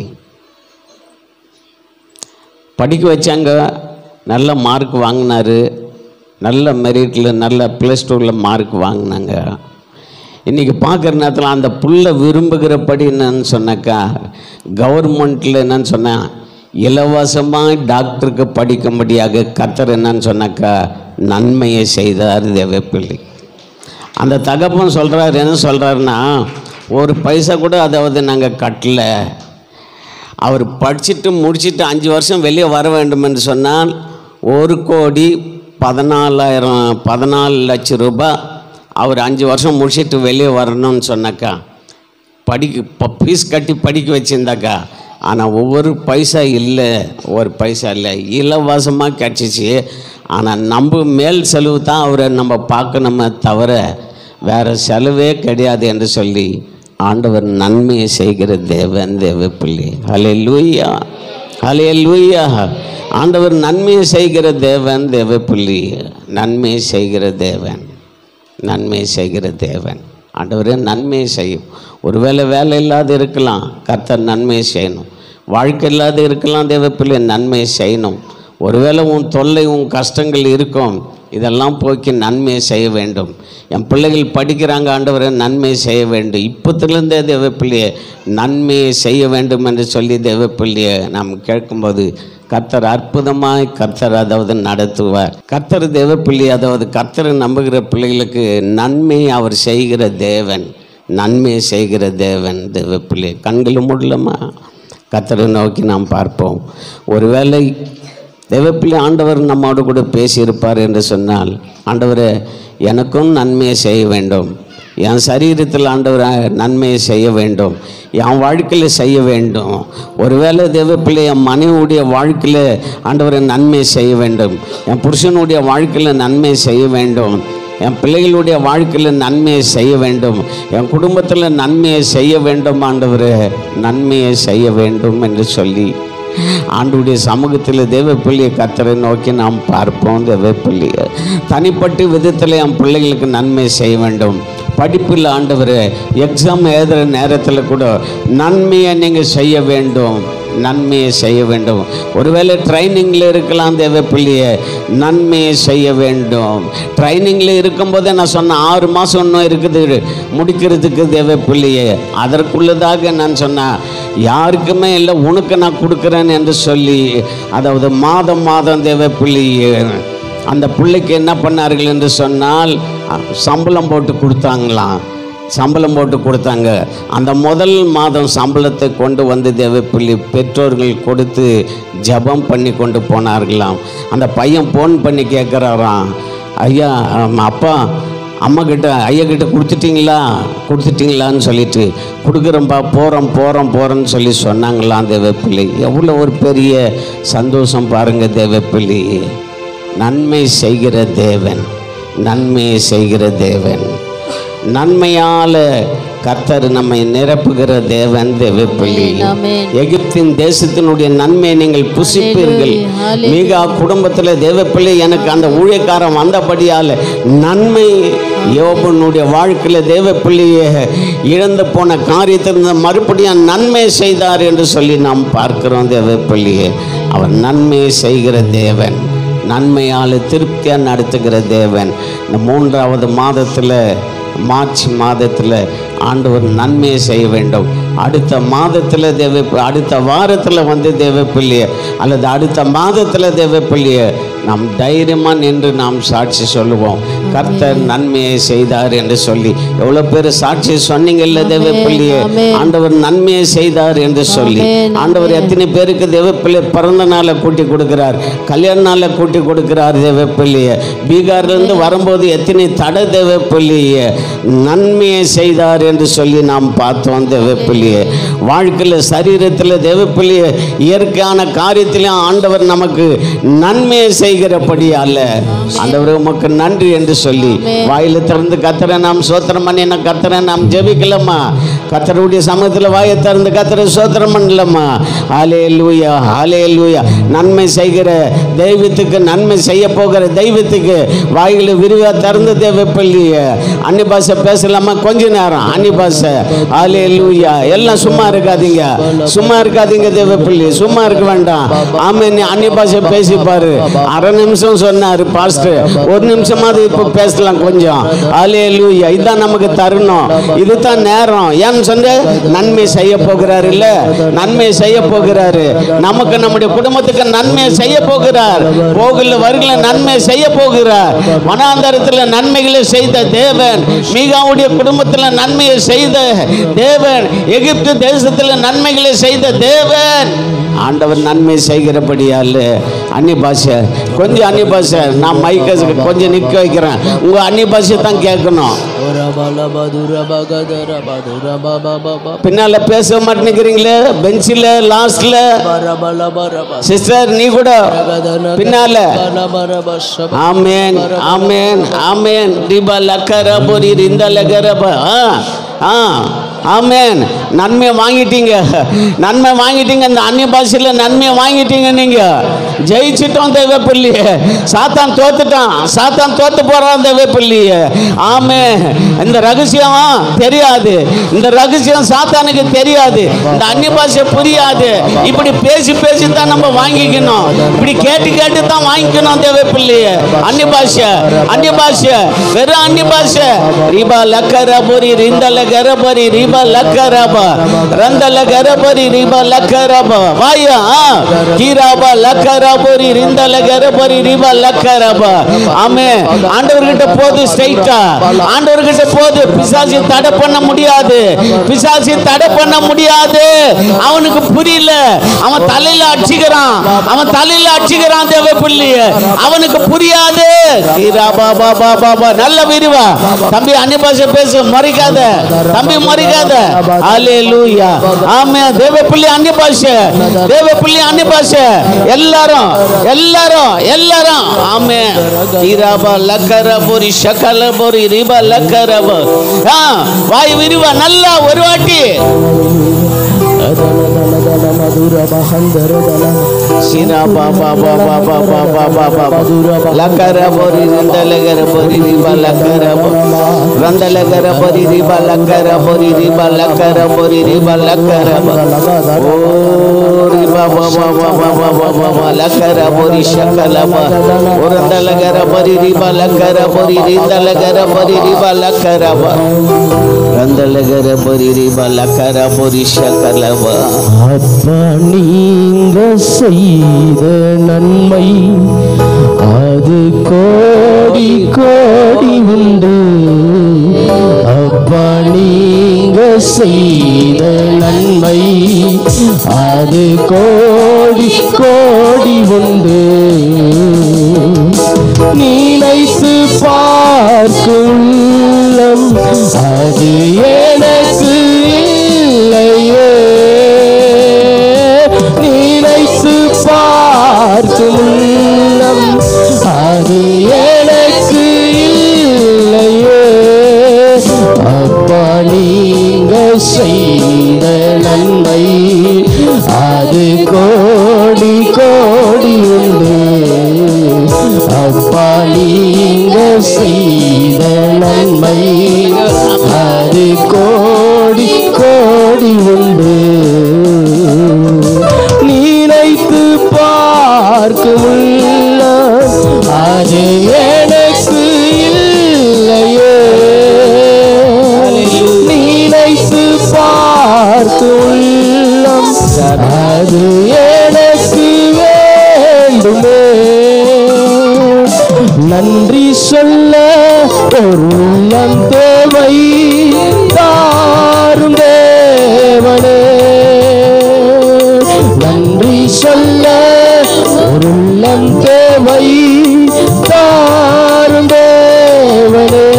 படிக்க வச்சாங்க. நல்ல மார்க் வாங்கினார், நல்ல மெரிட்டில் நல்ல ப்ளஸ் டூவில் மார்க் வாங்கினாங்க. இன்றைக்கி பார்க்குற நேரத்தில் அந்த புள்ள விரும்புகிறபடி என்னன்னு சொன்னாக்கா கவர்மெண்ட்டில் என்னன்னு சொன்னால் இலவசமாக டாக்டருக்கு படிக்கும்படியாக கர்த்தர் என்னன்னு சொன்னாக்கா நன்மையை செய்தார் தேவ பிள்ளை. அந்த தகப்பன் சொல்கிறார், என்ன சொல்கிறாருன்னா, ஒரு பைசா கூட அதாவது நாங்கள் கட்டல, அவர் படிச்சுட்டு முடிச்சுட்டு அஞ்சு வருஷம் வெளியே வர வேண்டும் என்று சொன்னால் ஒரு கோடி பதினாலாயிரம் பதினாலு லட்சம் ரூபாய் அவர் அஞ்சு வருஷம் முடிச்சுட்டு வெளியே வரணும்னு சொன்னாக்கா படிக்க இப்போ ஃபீஸ் கட்டி படிக்க வச்சுருந்தாக்கா. ஆனால் ஒவ்வொரு பைசா இல்லை, ஒரு பைசா இல்லை, இலவசமாக கிடச்சிச்சு. ஆனால் நம்ம மேல் செலவு தான் அவரை நம்ம பார்க்கணுமே தவிர வேறு செலவே கிடையாது என்று சொல்லி ஆண்டவர் நன்மையை செய்கிற தேவன் தேவ பிள்ளை. ஹல்லேலூயா, ஹல்லேலூயா. ஆண்டவர் நன்மையை செய்கிற தேவன் தேவ பிள்ளை, நன்மையை செய்கிற தேவன், நன்மையை செய்கிற தேவன். ஆண்டவர் நன்மையை செய்யும். ஒருவேளை வேலை இல்லாத இருக்கலாம், கர்த்தர் நன்மையை செய்யணும். வாழ்க்கை இல்லாத இருக்கலாம், தேவ பிள்ளை நன்மையை செய்யணும். ஒருவேளை உன் தொல்லை உன் கஷ்டங்கள் இருக்கும், இதெல்லாம் போக்கி நன்மையை செய்ய வேண்டும். என் பிள்ளைகள் படிக்கிறாங்க, ஆண்டவரை நன்மையை செய்ய வேண்டும். இப்போத்துலேருந்தே தேவ பிள்ளையை நன்மையை செய்ய வேண்டும் என்று சொல்லி தேவ பிள்ளையை நாம் கேட்கும்போது கர்த்தர் அற்புதமாய் கர்த்தர் அதாவது நடத்துவார். கர்த்தர் தேவ பிள்ளை அதாவது கர்த்தரை நம்புகிற பிள்ளைகளுக்கு நன்மையை அவர் செய்கிற தேவன், நன்மையை செய்கிற தேவன் தேவ பிள்ளை. கண்களும் மூடலாமா, கர்த்தரை நோக்கி நாம் பார்ப்போம். ஒருவேளை தேவப்பிள்ளை ஆண்டவர் நம்மோடு கூட பேசியிருப்பார் என்று சொன்னால், ஆண்டவரை எனக்கும் நன்மையை செய்ய வேண்டும், என் சரீரத்தில் ஆண்டவரை நன்மையை செய்ய வேண்டும், என் வாழ்க்கையில் செய்ய வேண்டும். ஒருவேளை தேவப்பிள்ளை என் மனைவியுடைய வாழ்க்கையில் ஆண்டவரை நன்மை செய்ய வேண்டும், என் புருஷனுடைய வாழ்க்கையில் நன்மை செய்ய வேண்டும், என் பிள்ளைகளுடைய வாழ்க்கையில் நன்மையை செய்ய வேண்டும், என் குடும்பத்தில் நன்மையை செய்ய வேண்டும், ஆண்டவரே நன்மையை செய்ய வேண்டும் என்று சொல்லி ஆண்டுடைய சமூகத்தில் தேவப்பிள்ளையை கர்த்தரை நோக்கி நாம் பார்ப்போம். தேவப்பிள்ளையை தனிப்பட்ட விதத்தில் என் பிள்ளைகளுக்கு நன்மை செய்ய வேண்டும். படிப்பில் ஆண்டவரே எக்ஸாம் எழுதுகிற நேரத்தில் கூட நன்மையை நீங்கள் செய்ய வேண்டும், நன்மையை செய்ய வேண்டும். ஒருவேளை ட்ரைனிங்கில் இருக்கலாம் தேவப்பிள்ளையை, நன்மையை செய்ய வேண்டும். ட்ரைனிங்கில் இருக்கும்போதே நான் சொன்ன ஆறு மாதம் இன்னும் இருக்குது முடிக்கிறதுக்கு தேவப்பிள்ளையை, அதற்குள்ளதாக நான் சொன்னேன் யாருக்குமே இல்லை உனக்கு நான் கொடுக்குறேன் என்று சொல்லி, அதாவது மாதம் மாதம் தேவப்பிள்ளையை அந்த பிள்ளைக்கு என்ன பண்ணார்கள் என்று சொன்னால் சம்பளம் போட்டு கொடுத்தாங்களாம். சம்பளம் போட்டு கொடுத்தாங்க. அந்த முதல் மாதம் சம்பளத்தை கொண்டு வந்து தேவப்பிள்ளை பெற்றோர்கள் கொடுத்து ஜபம் பண்ணி கொண்டு போனார்களாம். அந்த பையன் ஃபோன் பண்ணி கேட்குறாராம், ஐயா அப்பா அம்மா கிட்ட ஐயா கிட்ட கொடுத்துட்டிங்களா கொடுத்துட்டிங்களான்னு சொல்லிட்டு, கொடுக்குறோம்பா போகிறோம் போகிறோம் போகிறோன்னு சொல்லி சொன்னாங்களாம். தேவப்பிள்ளை எவ்வளோ ஒரு பெரிய சந்தோஷம் பாருங்கள். தேவப்பிள்ளை நன்மை செய்கிற தேவன், நன்மையை செய்கிற தேவன், நன்மையால் கர்த்தர் நம்மை நிரப்புகிற தேவன். தேவப்பிள்ளை எகிப்தின் தேசத்தினுடைய நன்மையை நீங்கள் புசிப்பீர்கள். மிக குடும்பத்தில் தேவப்பிள்ளை எனக்கு அந்த ஊழியக்காரன் வந்தபடியால் நன்மை, யோபனுடைய வாழ்க்கையில் தேவப்பிள்ளையை இழந்து போன காரியத்திலிருந்து மறுபடியும் நன்மை செய்தார் என்று சொல்லி நாம் பார்க்கிறோம். தேவப்பிள்ளையை அவர் நன்மையை செய்கிற தேவன், நன்மையால் திருப்தியாக நடத்துகிற தேவன். இந்த மூன்றாவது மாதத்தில் மார்ச் மாதத்தில் ஆண்டவர் நன்மையை செய்ய வேண்டும். அடுத்த மாதத்தில் தேவ அடுத்த வாரத்தில் வந்து தேவப்பிள்ளையை அல்லது அடுத்த மாதத்தில் தேவப்பிள்ளையை நாம் தைரியமாக நின்று நாம் சாட்சி சொல்லுவோம், கர்த்தர் நன்மையை செய்தார் என்று சொல்லி. எவ்வளோ பேர் சாட்சி சொன்னீங்கல்ல தேவப்பிள்ளையை, ஆண்டவர் நன்மையை செய்தார் என்று சொல்லி. ஆண்டவர் எத்தனை பேருக்கு தேவப்பிள்ளை பிறந்த நாளை கூட்டி கொடுக்கிறார், கல்யாண நாளை கூட்டி கொடுக்கிறார். தேவப்பிள்ளையை பீகார்லேருந்து வரும்போது எத்தனை தடை தேவப்பிள்ளையை நன்மையை செய்தார் என்று சொல்லி நாம் பார்த்தோம். தேவப்பிள்ளையை வாழ்க்கையில் சரீரத்தில் தேவப்பிள்ளையை இயற்கையான காரியத்திலும் ஆண்டவர் நமக்கு நன்மையை செய்கிறபடியால் ஆண்டவர் உமக்கு நன்றி என்று சொல்லி வாயில திறந்து கர்த்தரை நாம் சோத்திரம் பண்ணி என்ன கர்த்தரை நாம் ஜெபிக்கலாமா? கர்த்தருடைய சமூகத்தில் வாயை திறந்து கர்த்தரை சோத்திரம் பண்ணலாமா? ஹல்லேலூயா ஹல்லேலூயா. நன்மை செய்கிற தெய்வத்துக்கு, நன்மை செய்ய போகிற தெய்வத்துக்கு வாயில விரிவா திறந்து தேவப்பிள்ளையை அன்னி பாஷை பேசலாமா? கொஞ்ச நேரம் அன்னி பாஷை. ஹல்லேலூயா. எல்லாம் சும்மா இருக்காதீங்க, சும்மா இருக்காதீங்க தேவப்பிள்ளை, சும்மா இருக்க வேண்டாம். ஆமென். அன்னி பாஷை பேசிப்பாரு. அரை நிமிஷம் சொன்னாரு பாஸ்டர், ஒரு நிமிஷமாவது இப்போ பேசலாம் கொஞ்சம். ஹல்லேலூயா. இதுதான் நமக்கு தருணம், இதுதான் நேரம். ஏன்னு சொன்ன நன்மை செய்ய போகிறாரு, இல்ல நன்மை செய்ய போகிறாரு. நமக்கு நம்முடைய குடும்பத்துக்கு நன்மை செய்ய போகிறார். போகல வருகிற நன்மை செய்ய போகிறார். வனாந்தரத்தில் நன்மைகளை செய்த தேவன், மீகாவுடைய குடும்பத்தில் நன்மையை செய்த தேவன், எகிப்து தேசத்தில் நன்மைகளை செய்த தேவன். ஆண்டவர் நன்மை செய்கிறபடியால் அன்னி பாஷை கொஞ்சம் அன்னி பாஷை நான் மைக்க கொஞ்சம் நிற்க வைக்கிறேன். உங்கள் அன்னி பாஷை தான் கேட்கணும். பின்னால பேச மாட்டேங்கிறீங்களே பெஞ்சில் லாஸ்ட்ல. சிஸ்டர் நீ கூட பின்னால. ஆமேன் ஆமேன் ஆமேன். டிபா லக்கர போரி இந்த லக்கரபா. ஆ ஆமேன். நன்மை வாங்கிட்டீங்க, நன்மை வாங்கிட்டீங்க. இந்த அந்நிய பாஷையில் நன்மையை வாங்கிட்டீங்க. நீங்க ஜெயிச்சிட்டோம் தேவப்பிள்ளையே. சாத்தான் தோத்துட்டான், சாத்தான் தோத்து போறான் தேவப்பிள்ளையே. ஆமே. இந்த ரகசியம் தெரியாது, இந்த ரகசியம் சாத்தானுக்கு தெரியாது, இந்த அந்நிய பாஷை புரியாது. இப்படி பேசி பேசி தான் நம்ம வாங்கிக்கணும், இப்படி கேட்டு கேட்டு தான் வாங்கிக்கணும் தேவப்பிள்ளையே. அந்நிய பாஷை, அந்நிய பாஷை, வெறும் அந்நிய பாஷை. ரீபா லக்கர போரி ரிந்தல கர போரி ரீபா ரிபா லக்கரபா ரந்தல கரபரி ரிபா லக்கரபா வாயா கீராபா லக்கரபரி ரிந்தல கரபரி ரிபா லக்கரபா. ஆமென். ஆண்டவர்கிட்ட போது ஸ்ட்ரைட்டா, ஆண்டவர்கிட்ட போது. பிசாசு தடை பண்ண முடியாது, பிசாசு தடை பண்ண முடியாது. அவனுக்கு புரியல, அவன் தலையில அடிச்சுக்கிறான், அவன் தலையில அடிச்சுக்கிறான் தேவ பிள்ளைய, அவனுக்கு புரியாது. கீராபா பாபா பாபா நல்ல விரிவா தம்பி அந்நிய பாஷை பேசு, மறிக்காத தம்பி, மறிக்காத. ஹல்லேலூயா. ஆமென். தேவ பிள்ளை அந்நிய பாஷை, தேவ பிள்ளை அந்நிய பாஷை எல்லாரும் எல்லாரும் எல்லாரும். ஆமென். கீராபா லக்கரபரி ஷகலபரி ரிபா லக்கரபா. ஆ வாய் விரிவா நல்லா ஒரு வாட்டி. Sina baba baba baba baba baba lakara bori randala gara bori riba lakara randala gara bori riba lakara bori riba lakara bori riba lakara oh riba baba baba baba baba lakara bori shakala ba randala gara bori riba lakara bori rindala gara bori riba lakara ba randala gara bori riba lakara bori shakala ba. அப்பா நீங்க செய்த நன்மை அது கோடி கோடி உண்டு. அப்பா நீங்க செய்த நன்மை அது கோடி கோடி உண்டு. நினைத்து பார்க்கும் உள்ளம் அது எனக்கு இல்லையே. நினைத்து பார்க்கும் உள்ளம் அது எனக்கு இல்லையே. அப்பா நீங்க செய்த நன்மை அது கோடி கோடி உண்டு. அப்பா நீங்க செய்த நன்மை அது கோடி கோடி உண்டு. நினைத்து பார்க்கும் உள்ளம் அது எனக்கு இல்லையே. நினைத்து பார்க்கும் உள்ளம் அது எனக்கு வேண்டுமே. நன்றி சொல்ல ஒரு உள்ளம் தேவை தாரும் தேவனே. நன்றி சொல்ல ஒரு உள்ளம் தேவை தாரும் தேவனே.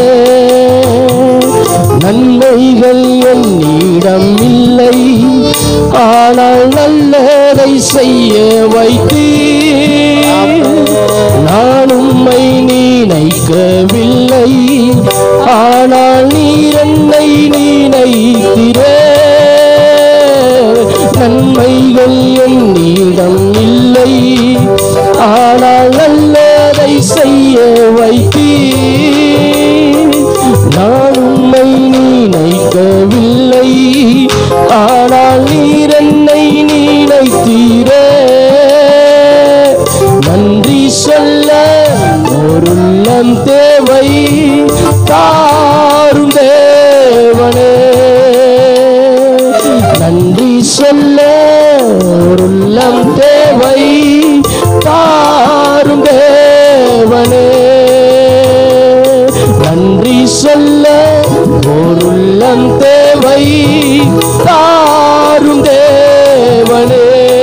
நன்மைகள் என்னிடம் இல்லை, ஆனால் நல்லதை செய்ய வைத்தீர். நான் உம்மை நினைக்கவில்லை, ஆனால் நீர் என்னை நினைத்தீரே. நன்மைகள் என்னிடம் இல்லை, ஆனால் நல்லதை செய்ய வைத்தீர். நான் உம்மை நினைக்கவில்லை, ஆனால் நீர் என்னை நினைத்தீரே. நன்றி சொல்ல ஒரு உள்ளம் தேவை தாரும் தேவனே. நன்றி சொல்ல ஒரு உள்ளம் தேவை தாரும் தேவனே. நன்றி சொல்ல ஒரு உள்ளம் தேவை தாரும் தேவனே.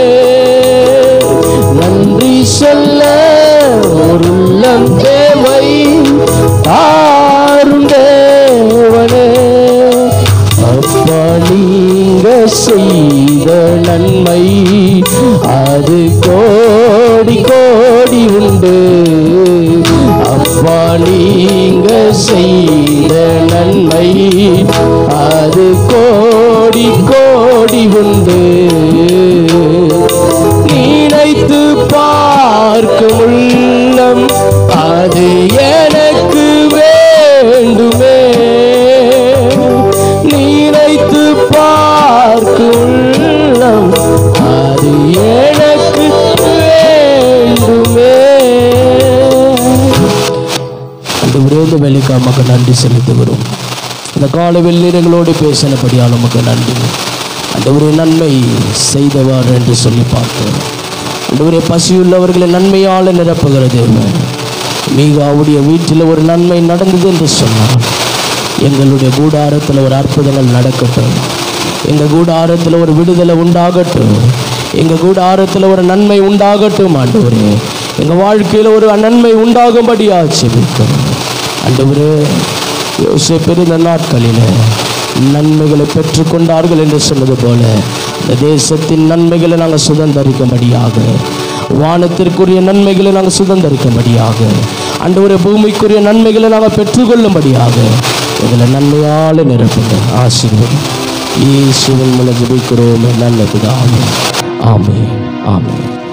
நன்றி சொல்ல ஒரு உள்ளம் தேவை தாரும் தேவனே. அப்பா நீங்க செய்த நன்மை அது கோடி கோடி உண்டு. அப்பா நீங்க செய்த நன்மை அது கோடி கோடி உண்டு. நினைத்து பார்க்கும் உள்ளம் அது எனக்கு வேண்டுமே. நினைத்து பார்க்கும் உள்ளம் அது எனக்கு வேண்டுமே. இந்த விரோத வேலைக்காக நன்றி செலுத்துகிறோம். இந்த கால வெள்ளிரங்களோடு பேசினபடியால் உமக்கு நன்றி. ஆண்டவரே, நன்மை செய்தவர் என்று சொல்லி பார்த்தோம். ஆண்டவரே, பசியுள்ளவர்களை நன்மையால் நிரப்புகிற தேவன். மீகாவுடைய வீட்டில் ஒரு நன்மை நடந்தது என்று சொன்னார். எங்களுடைய கூடாரத்தில் ஒரு அற்புதங்கள் நடக்கட்டும். எங்கள் கூடாரத்தில் ஒரு விடுதலை உண்டாகட்டும். எங்கள் கூடாரத்தில் ஒரு நன்மை உண்டாகட்டும். ஆண்டவரே, எங்கள் வாழ்க்கையில் ஒரு நன்மை உண்டாகும்படியாக ஜெபிக்கிறோம். ஆண்டவரே, யோசேப்பு இந்த நாட்களில் நன்மைகளை பெற்றுக்கொண்டார்கள் என்று சொன்னது போல இந்த தேசத்தின் நன்மைகளை நாங்கள் சுதந்திரிக்கும்படியாக, வானத்திற்குரிய நன்மைகளை நாங்கள் சுதந்திரிக்கும்படியாக, ஆண்டவரே, பூமிக்குரிய நன்மைகளை நாங்கள் பெற்றுக்கொள்ளும்படியாக எங்களை நன்மையால் நிரப்புங்க. ஆசீர்வாதம் இயேசுவின் மூலம் ஜெபிக்கிறோம் நல்ல பிதாவே. ஆமென், ஆமென்.